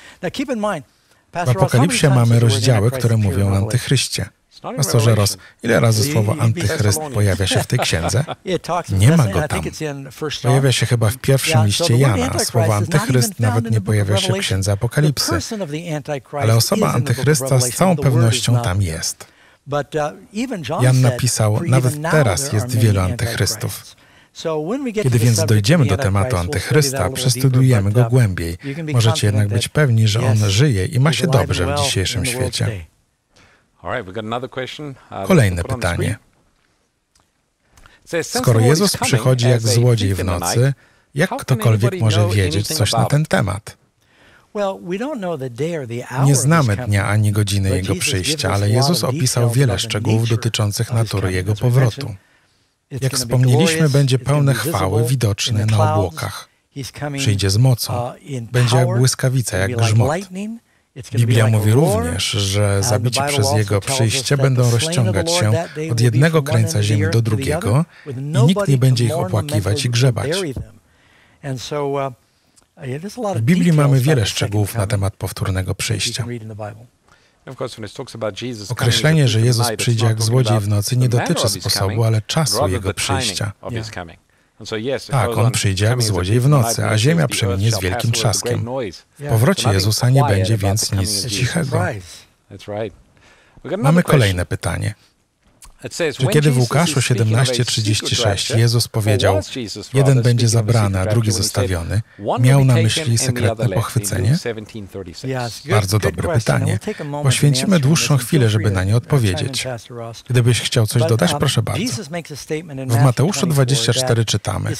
W Apokalipsie mamy rozdziały, które mówią o antychryście. Pastorze Ross, ile razy słowo antychryst pojawia się w tej księdze? Nie ma go tam. Pojawia się chyba w pierwszym liście Jana. Słowo antychryst nawet nie pojawia się w księdze Apokalipsy. Ale osoba antychrysta z całą pewnością tam jest. Jan napisał, nawet teraz jest wielu antychrystów. Kiedy więc dojdziemy do tematu antychrysta, przestudiujemy go głębiej. Możecie jednak być pewni, że on żyje i ma się dobrze w dzisiejszym świecie. Kolejne pytanie. Skoro Jezus przychodzi jak złodziej w nocy, jak ktokolwiek może wiedzieć coś na ten temat? Nie znamy dnia ani godziny Jego przyjścia, ale Jezus opisał wiele szczegółów dotyczących natury Jego powrotu. Jak wspomnieliśmy, będzie pełne chwały, widoczny na obłokach. Przyjdzie z mocą. Będzie jak błyskawica, jak grzmot. Biblia mówi również, że zabici przez Jego przyjście będą rozciągać się od jednego krańca ziemi do drugiego i nikt nie będzie ich opłakiwać i grzebać. W Biblii mamy wiele szczegółów na temat powtórnego przyjścia. Określenie, że Jezus przyjdzie jak złodziej w nocy, nie dotyczy sposobu, ale czasu Jego przyjścia. Tak, On przyjdzie jak złodziej w nocy, a ziemia przeminie z wielkim trzaskiem. W powrocie Jezusa nie będzie więc nic cichego. Mamy kolejne pytanie. Czy kiedy w Łukaszu 17:36 Jezus powiedział, jeden będzie zabrany, a drugi zostawiony, miał na myśli sekretne pochwycenie? Bardzo dobre pytanie. Poświęcimy dłuższą chwilę, żeby na nie odpowiedzieć. Gdybyś chciał coś dodać, proszę bardzo. W Mateuszu 24 czytamy: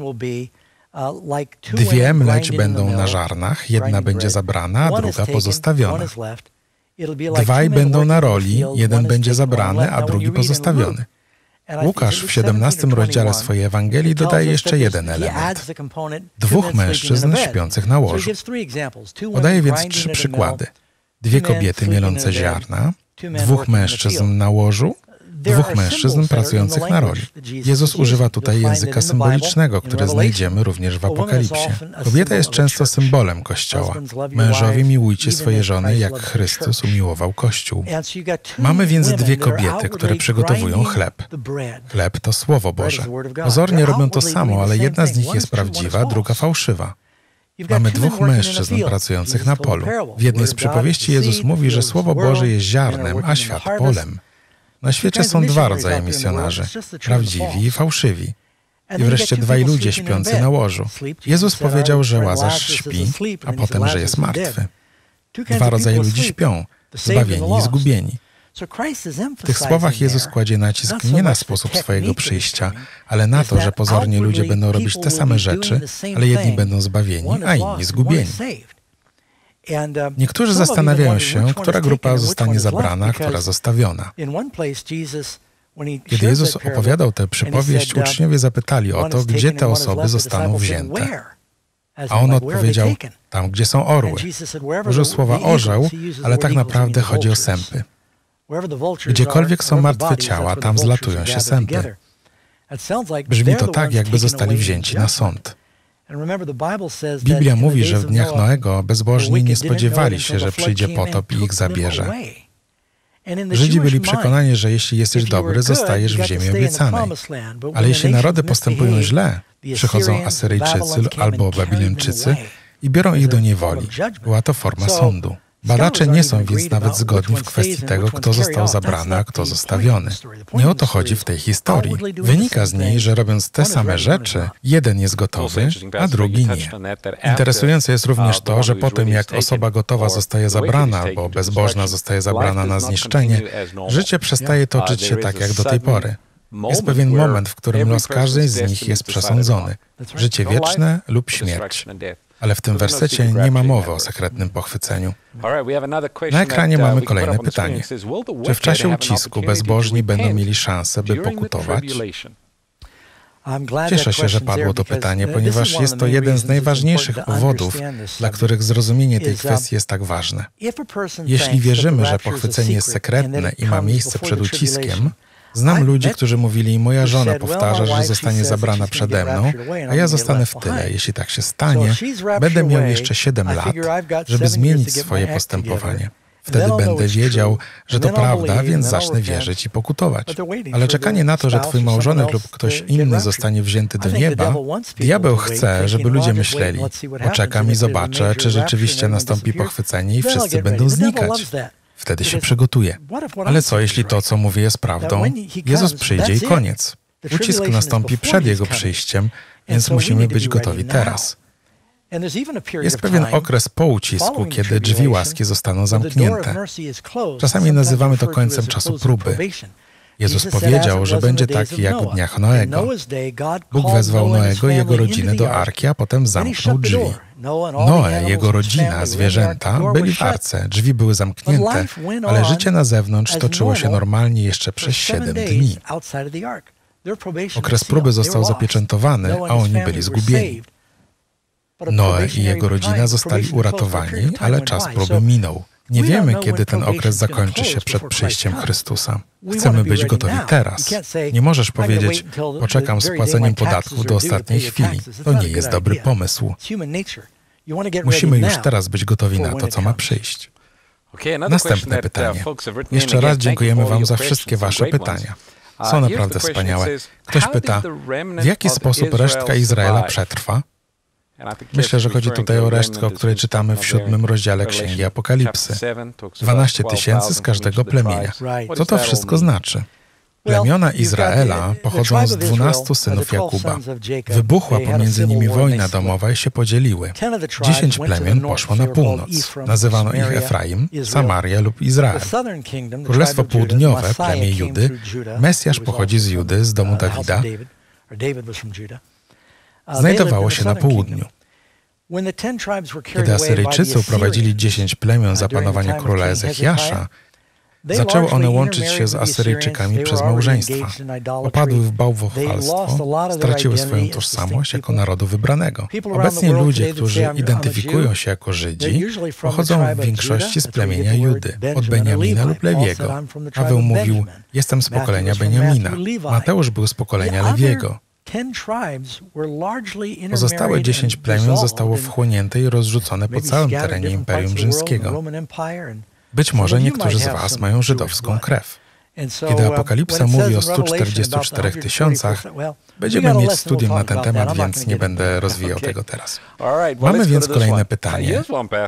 dwie mleć będą na żarnach, jedna będzie zabrana, a druga pozostawiona. Dwaj będą na roli, jeden będzie zabrany, a drugi pozostawiony. Łukasz w 17 rozdziale swojej Ewangelii dodaje jeszcze jeden element. Dwóch mężczyzn śpiących na łożu. Podaje więc 3 przykłady. 2 kobiety mielące ziarna, 2 mężczyzn na łożu, 2 mężczyzn pracujących na roli. Jezus używa tutaj języka symbolicznego, który znajdziemy również w Apokalipsie. Kobieta jest często symbolem Kościoła. Mężowie, miłujcie swoje żony, jak Chrystus umiłował Kościół. Mamy więc 2 kobiety, które przygotowują chleb. Chleb to Słowo Boże. Pozornie robią to samo, ale jedna z nich jest prawdziwa, druga fałszywa. Mamy 2 mężczyzn pracujących na polu. W jednej z przypowieści Jezus mówi, że Słowo Boże jest ziarnem, a świat polem. Na świecie są 2 rodzaje misjonarzy, prawdziwi i fałszywi. I wreszcie 2 ludzie śpiący na łożu. Jezus powiedział, że Łazarz śpi, a potem, że jest martwy. 2 rodzaje ludzi śpią, zbawieni i zgubieni. W tych słowach Jezus kładzie nacisk nie na sposób swojego przyjścia, ale na to, że pozornie ludzie będą robić te same rzeczy, ale jedni będą zbawieni, a inni zgubieni. Niektórzy zastanawiają się, która grupa zostanie zabrana, a która zostawiona. Kiedy Jezus opowiadał tę przypowieść, uczniowie zapytali o to, gdzie te osoby zostaną wzięte. A On odpowiedział, tam, gdzie są orły. Użył słowa orzeł, ale tak naprawdę chodzi o sępy. Gdziekolwiek są martwe ciała, tam zlatują się sępy. Brzmi to tak, jakby zostali wzięci na sąd. Biblia mówi, że w dniach Noego bezbożni nie spodziewali się, że przyjdzie potop i ich zabierze. Żydzi byli przekonani, że jeśli jesteś dobry, zostajesz w ziemi obiecanej. Ale jeśli narody postępują źle, przychodzą Asyryjczycy albo Babilończycy i biorą ich do niewoli. Była to forma sądu. Badacze nie są więc nawet zgodni w kwestii tego, kto został zabrany, a kto zostawiony. Nie o to chodzi w tej historii. Wynika z niej, że robiąc te same rzeczy, jeden jest gotowy, a drugi nie. Interesujące jest również to, że po tym, jak osoba gotowa zostaje zabrana, bo bezbożna zostaje zabrana na zniszczenie, życie przestaje toczyć się tak, jak do tej pory. Jest pewien moment, w którym los każdej z nich jest przesądzony. Życie wieczne lub śmierć. Ale w tym wersecie nie ma mowy o sekretnym pochwyceniu. Na ekranie mamy kolejne pytanie. Czy w czasie ucisku bezbożni będą mieli szansę, by pokutować? Cieszę się, że padło to pytanie, ponieważ jest to jeden z najważniejszych powodów, dla których zrozumienie tej kwestii jest tak ważne. Jeśli wierzymy, że pochwycenie jest sekretne i ma miejsce przed uciskiem, Znam ludzi, którzy mówili, moja żona powtarza, że zostanie zabrana przede mną, a ja zostanę w tyle. Jeśli tak się stanie, będę miał jeszcze 7 lat, żeby zmienić swoje postępowanie. Wtedy będę wiedział, że to prawda, więc zacznę wierzyć i pokutować. Ale czekanie na to, że twój małżonek lub ktoś inny zostanie wzięty do nieba, diabeł chce, żeby ludzie myśleli, poczekam i zobaczę, czy rzeczywiście nastąpi pochwycenie i wszyscy będą znikać. Wtedy się przygotuje. Ale co, jeśli to, co mówię, jest prawdą? Jezus przyjdzie i koniec. Ucisk nastąpi przed Jego przyjściem, więc musimy być gotowi teraz. Jest pewien okres po ucisku, kiedy drzwi łaski zostaną zamknięte. Czasami nazywamy to końcem czasu próby. Jezus powiedział, że będzie tak jak w dniach Noego. Bóg wezwał Noego i jego rodzinę do arki, a potem zamknął drzwi. Noe, jego rodzina, zwierzęta byli w arce, drzwi były zamknięte, ale życie na zewnątrz toczyło się normalnie jeszcze przez 7 dni. Okres próby został zapieczętowany, a oni byli zgubieni. Noe i jego rodzina zostali uratowani, ale czas próby minął. Nie wiemy, kiedy ten okres zakończy się przed przyjściem Chrystusa. Chcemy być gotowi teraz. Nie możesz powiedzieć, poczekam z płaceniem podatku do ostatniej chwili. To nie jest dobry pomysł. Musimy już teraz być gotowi na to, co ma przyjść. Następne pytanie. Jeszcze raz dziękujemy Wam za wszystkie Wasze pytania. Są naprawdę wspaniałe. Ktoś pyta, w jaki sposób resztka Izraela przetrwa? Myślę, że chodzi tutaj o resztkę, o której czytamy w 7 rozdziale Księgi Apokalipsy. 12 000 z każdego plemienia. Co to wszystko znaczy? Plemiona Izraela pochodzą z 12 synów Jakuba. Wybuchła pomiędzy nimi wojna domowa i się podzieliły. 10 plemion poszło na północ. Nazywano ich Efraim, Samaria lub Izrael. Królestwo Południowe, plemię Judy, Mesjasz pochodzi z Judy, z domu Dawida, znajdowało się na południu. Kiedy Asyryjczycy uprowadzili 10 plemion za panowania króla Ezechiasza, zaczęły one łączyć się z Asyryjczykami przez małżeństwa. Popadły w bałwochwalstwo, straciły swoją tożsamość jako narodu wybranego. Obecnie ludzie, którzy identyfikują się jako Żydzi, pochodzą w większości z plemienia Judy, od Benjamina lub Lewiego. Paweł mówił, jestem z pokolenia Benjamina. Mateusz był z pokolenia Lewiego. Pozostałe 10 plemion zostało wchłonięte i rozrzucone po całym terenie Imperium Rzymskiego. Być może niektórzy z Was mają żydowską krew. Kiedy Apokalipsa mówi o 144 000, będziemy mieć studium na ten temat, więc nie będę rozwijał tego teraz. Mamy więc kolejne pytanie.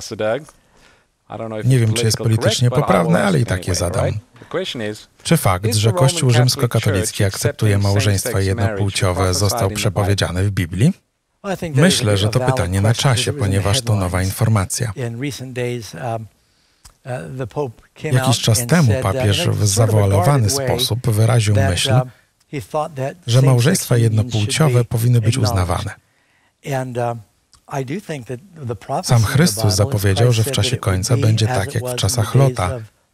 Nie wiem, czy jest politycznie poprawne, ale i tak je zadam. Czy fakt, że Kościół rzymskokatolicki akceptuje małżeństwa jednopłciowe, został przepowiedziany w Biblii? Myślę, że to pytanie na czasie, ponieważ to nowa informacja. Jakiś czas temu papież w zawoalowany sposób wyraził myśl, że małżeństwa jednopłciowe powinny być uznawane. Sam Chrystus zapowiedział, że w czasie końca będzie tak, jak w czasach Lota,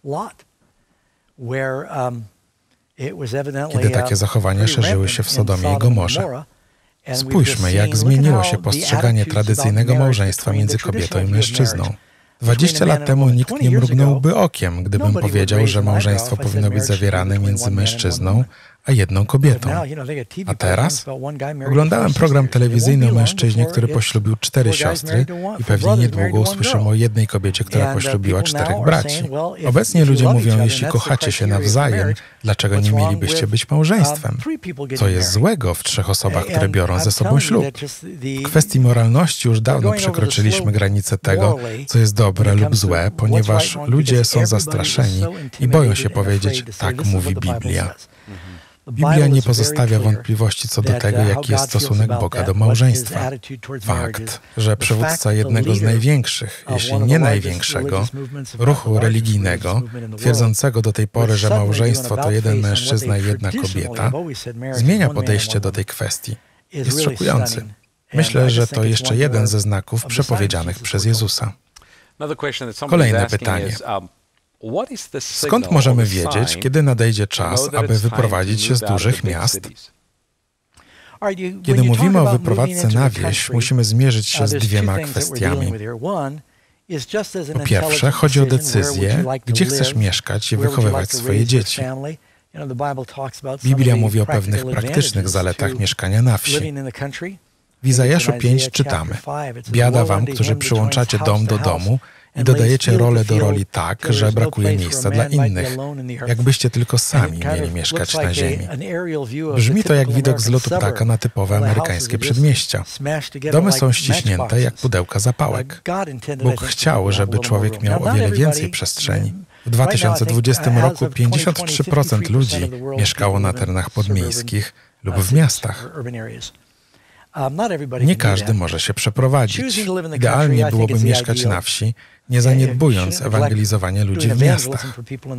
kiedy takie zachowania szerzyły się w Sodomie i Gomorze. Spójrzmy, jak zmieniło się postrzeganie tradycyjnego małżeństwa między kobietą i mężczyzną. 20 lat temu nikt nie mrugnąłby okiem, gdybym powiedział, że małżeństwo powinno być zawierane między mężczyzną a jedną kobietą. A teraz? Oglądałem program telewizyjny o mężczyźnie, który poślubił 4 siostry i pewnie niedługo usłyszymy o jednej kobiecie, która poślubiła 4 braci. Obecnie ludzie mówią, jeśli kochacie się nawzajem, dlaczego nie mielibyście być małżeństwem? Co jest złego w 3 osobach, które biorą ze sobą ślub? W kwestii moralności już dawno przekroczyliśmy granicę tego, co jest dobre lub złe, ponieważ ludzie są zastraszeni i boją się powiedzieć, tak mówi Biblia. Biblia nie pozostawia wątpliwości co do tego, jaki jest stosunek Boga do małżeństwa. Fakt, że przywódca jednego z największych, jeśli nie największego, ruchu religijnego, twierdzącego do tej pory, że małżeństwo to jeden mężczyzna i jedna kobieta, zmienia podejście do tej kwestii. Jest szokujący. Myślę, że to jeszcze jeden ze znaków przepowiedzianych przez Jezusa. Kolejne pytanie. Skąd możemy wiedzieć, kiedy nadejdzie czas, aby wyprowadzić się z dużych miast? Kiedy mówimy o wyprowadzce na wieś, musimy zmierzyć się z 2 kwestiami. Po pierwsze, chodzi o decyzję, gdzie chcesz mieszkać i wychowywać swoje dzieci. Biblia mówi o pewnych praktycznych zaletach mieszkania na wsi. W Izajaszu 5 czytamy: Biada wam, którzy przyłączacie dom do domu i dodajecie rolę do roli tak, że brakuje miejsca dla innych, jakbyście tylko sami mieli mieszkać na ziemi. Brzmi to jak widok z lotu ptaka na typowe amerykańskie przedmieścia. Domy są ściśnięte jak pudełka zapałek. Bóg chciał, żeby człowiek miał o wiele więcej przestrzeni. W 2020 roku 53% ludzi mieszkało na terenach podmiejskich lub w miastach. Nie każdy może się przeprowadzić. Idealnie byłoby mieszkać na wsi, nie zaniedbując ewangelizowania ludzi w miastach.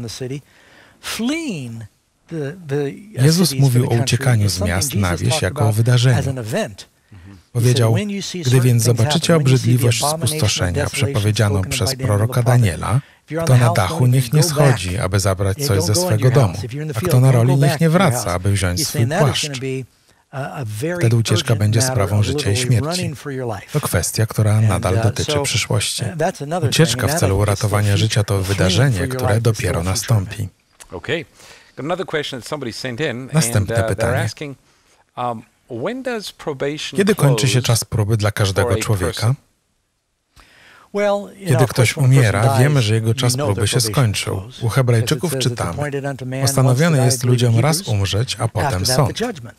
Jezus mówił o uciekaniu z miast na wieś jako o wydarzeniu. Powiedział: gdy więc zobaczycie obrzydliwość spustoszenia przepowiedzianą przez proroka Daniela, kto na dachu niech nie schodzi, aby zabrać coś ze swego domu, a kto na roli niech nie wraca, aby wziąć swój płaszcz. Wtedy ucieczka będzie sprawą życia i śmierci. To kwestia, która nadal dotyczy przyszłości. Ucieczka w celu uratowania życia to wydarzenie, które dopiero nastąpi. Następne pytanie. Kiedy kończy się czas próby dla każdego człowieka? Kiedy ktoś umiera, wiemy, że jego czas próby się skończył. U Hebrajczyków czytamy: postanowione jest ludziom raz umrzeć, a potem sąd.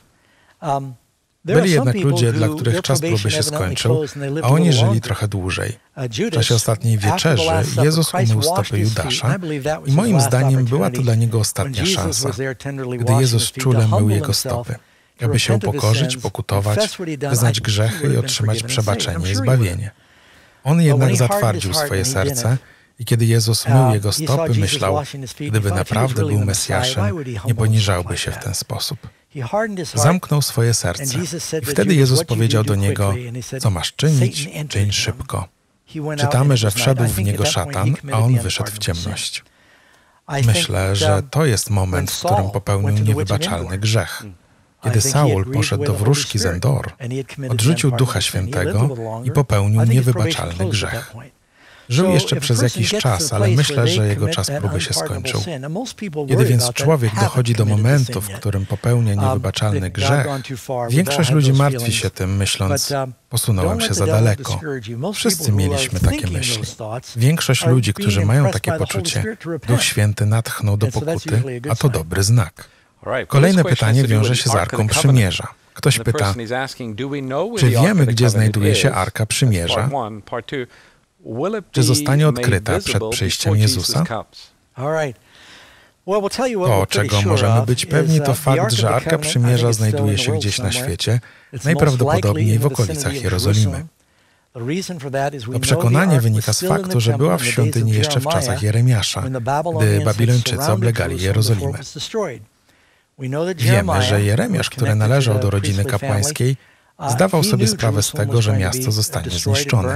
Byli jednak ludzie, dla których czas próby się skończył, a oni żyli trochę dłużej. W czasie ostatniej wieczerzy Jezus umył stopy Judasza i moim zdaniem była to dla niego ostatnia szansa, gdy Jezus czule mył jego stopy, aby się upokorzyć, pokutować, wyznać grzechy i otrzymać przebaczenie i zbawienie. On jednak zatwardził swoje serce i kiedy Jezus mył jego stopy, myślał: gdyby naprawdę był Mesjaszem, nie poniżałby się w ten sposób. Zamknął swoje serce i wtedy Jezus powiedział do niego: co masz czynić, czyń szybko. Czytamy, że wszedł w niego szatan, a on wyszedł w ciemność. Myślę, że to jest moment, w którym popełnił niewybaczalny grzech. Kiedy Saul poszedł do wróżki z Endor, odrzucił Ducha Świętego i popełnił niewybaczalny grzech. Żył jeszcze przez jakiś czas, ale myślę, że jego czas próby się skończył. Kiedy więc człowiek dochodzi do momentu, w którym popełnia niewybaczalny grzech, większość ludzi martwi się tym, myśląc: posunąłem się za daleko. Wszyscy mieliśmy takie myśli. Większość ludzi, którzy mają takie poczucie, Duch Święty natchnął do pokuty, a to dobry znak. Kolejne pytanie wiąże się z Arką Przymierza. Ktoś pyta: czy wiemy, gdzie znajduje się Arka Przymierza? Czy zostanie odkryta przed przyjściem Jezusa? To, czego możemy być pewni, to fakt, że Arka Przymierza znajduje się gdzieś na świecie, najprawdopodobniej w okolicach Jerozolimy. To przekonanie wynika z faktu, że była w świątyni jeszcze w czasach Jeremiasza, gdy Babilończycy oblegali Jerozolimę. Wiemy, że Jeremiasz, który należał do rodziny kapłańskiej, zdawał sobie sprawę z tego, że miasto zostanie zniszczone.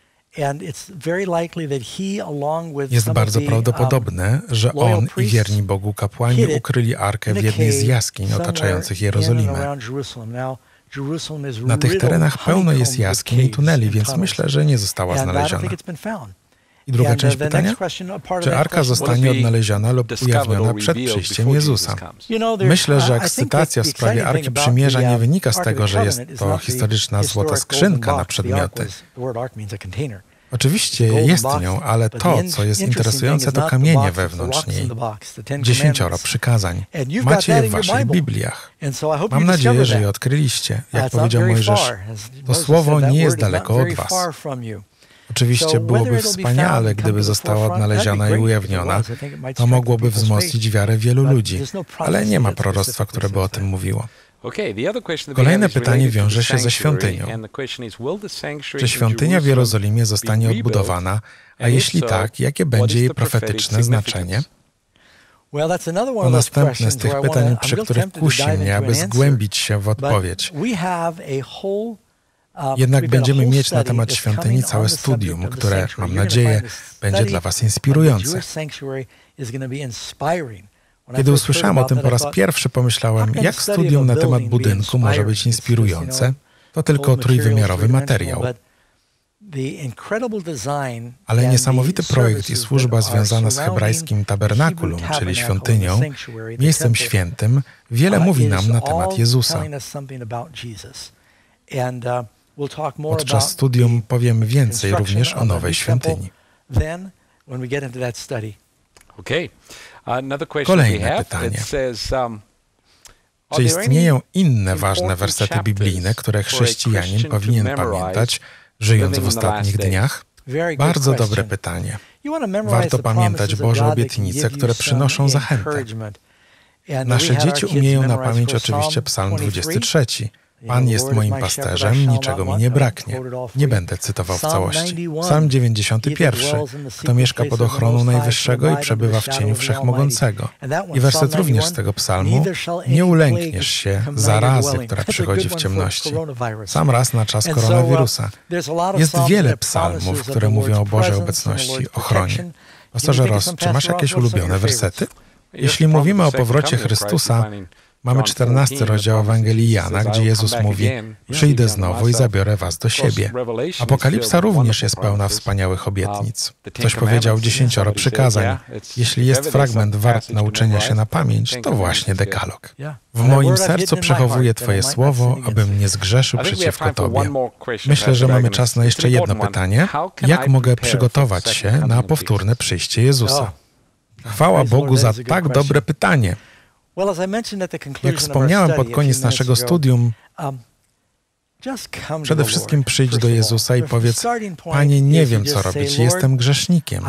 Jest bardzo prawdopodobne, że on i wierni Bogu kapłani ukryli Arkę w jednej z jaskiń otaczających Jerozolimę. Na tych terenach pełno jest jaskiń i tuneli, więc myślę, że nie została znaleziona. I druga część pytania: czy Arka zostanie odnaleziona lub ujawniona przed przyjściem Jezusa? Myślę, że ekscytacja w sprawie Arki Przymierza nie wynika z tego, że jest to historyczna złota skrzynka na przedmioty. Oczywiście jest nią, ale to, co jest interesujące, to kamienie wewnątrz niej. 10 przykazań. Macie je w waszych Bibliach. Mam nadzieję, że je odkryliście. Jak powiedział Mojżesz, to słowo nie jest daleko od was. Oczywiście byłoby wspaniale, gdyby została odnaleziona i ujawniona. To mogłoby wzmocnić wiarę wielu ludzi, ale nie ma proroctwa, które by o tym mówiło. Kolejne pytanie wiąże się ze świątynią. Czy świątynia w Jerozolimie zostanie odbudowana, a jeśli tak, jakie będzie jej profetyczne znaczenie? To następne z tych pytań, przy których kusi mnie, aby zgłębić się w odpowiedź. Jednak będziemy mieć na temat świątyni całe studium, które, mam nadzieję, będzie dla was inspirujące. Kiedy usłyszałem o tym po raz pierwszy, pomyślałem, jak studium na temat budynku może być inspirujące. To tylko trójwymiarowy materiał. Ale niesamowity projekt i służba związana z hebrajskim tabernakulum, czyli świątynią, miejscem świętym, wiele mówi nam na temat Jezusa. Podczas studium powiemy więcej również o nowej świątyni. Kolejne pytanie. Czy istnieją inne ważne wersety biblijne, które chrześcijanin powinien pamiętać, żyjąc w ostatnich dniach? Bardzo dobre pytanie. Warto pamiętać Boże obietnice, które przynoszą zachętę. Nasze dzieci umieją na pamięć oczywiście Psalm 23. Pan jest moim pasterzem, niczego mi nie braknie. Nie będę cytował w całości. Psalm 91. Kto mieszka pod ochroną Najwyższego i przebywa w cieniu Wszechmogącego. I werset również z tego psalmu. Nie ulękniesz się zarazy, która przychodzi w ciemności. Sam raz na czas koronawirusa. Jest wiele psalmów, które mówią o Bożej obecności, ochronie. Pastorze Ross, czy masz jakieś ulubione wersety? Jeśli mówimy o powrocie Chrystusa, mamy 14 rozdział Ewangelii Jana, gdzie Jezus mówi: przyjdę znowu i zabiorę was do siebie. Apokalipsa również jest pełna wspaniałych obietnic. Ktoś powiedział 10 przykazań. Jeśli jest fragment wart nauczenia się na pamięć, to właśnie dekalog. W moim sercu przechowuję Twoje słowo, abym nie zgrzeszył przeciwko Tobie. Myślę, że mamy czas na jeszcze jedno pytanie. Jak mogę przygotować się na powtórne przyjście Jezusa? Chwała Bogu za tak dobre pytanie. Jak wspomniałem pod koniec naszego studium, przede wszystkim przyjdź do Jezusa i powiedz: Panie, nie wiem, co robić, jestem grzesznikiem.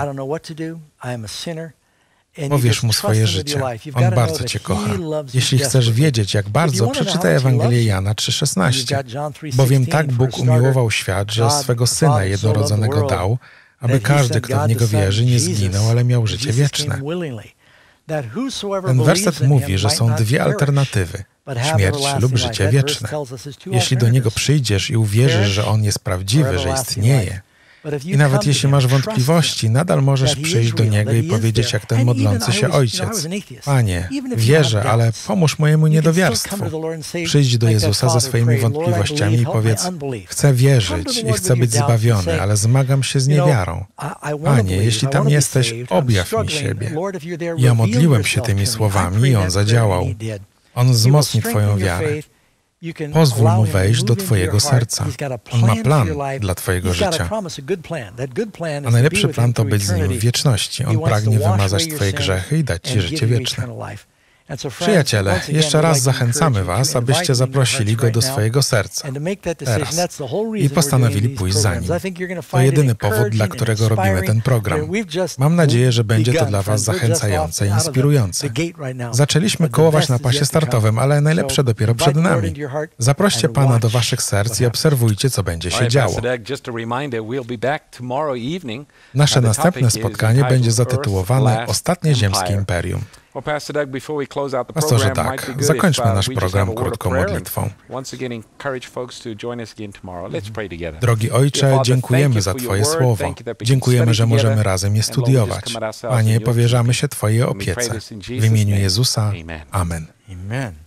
Powiesz Mu swoje życie. On bardzo Cię kocha. Jeśli chcesz wiedzieć, jak bardzo, przeczytaj Ewangelię Jana 3,16. Bowiem tak Bóg umiłował świat, że swego Syna jednorodzonego dał, aby każdy, kto w Niego wierzy, nie zginął, ale miał życie wieczne. Ten werset mówi, że są dwie alternatywy: śmierć lub życie wieczne. Jeśli do Niego przyjdziesz i uwierzysz, że On jest prawdziwy, że istnieje, i nawet jeśli masz wątpliwości, nadal możesz przyjść do Niego i powiedzieć jak ten modlący się ojciec: Panie, wierzę, ale pomóż mojemu niedowiarstwu. Przyjdź do Jezusa ze swoimi wątpliwościami i powiedz: chcę wierzyć i chcę być zbawiony, ale zmagam się z niewiarą. Panie, jeśli tam jesteś, objaw mi siebie. Ja modliłem się tymi słowami i On zadziałał. On wzmocni Twoją wiarę. Pozwól Mu wejść do Twojego serca. On ma plan dla Twojego życia. A najlepszy plan to być z Nim w wieczności. On pragnie wymazać Twoje grzechy i dać Ci życie wieczne. Przyjaciele, jeszcze raz zachęcamy Was, abyście zaprosili Go do swojego serca teraz i postanowili pójść za Nim. To jedyny powód, dla którego robimy ten program. Mam nadzieję, że będzie to dla Was zachęcające i inspirujące. Zaczęliśmy kołować na pasie startowym, ale najlepsze dopiero przed nami. Zaproście Pana do Waszych serc i obserwujcie, co będzie się działo. Nasze następne spotkanie będzie zatytułowane Ostatnie ziemskie imperium. Pastorze Doug, zakończmy nasz program krótką modlitwą. Drogi Ojcze, dziękujemy za Twoje słowo. Dziękujemy, że możemy razem je studiować. Panie, powierzamy się Twojej opiece. W imieniu Jezusa. Amen.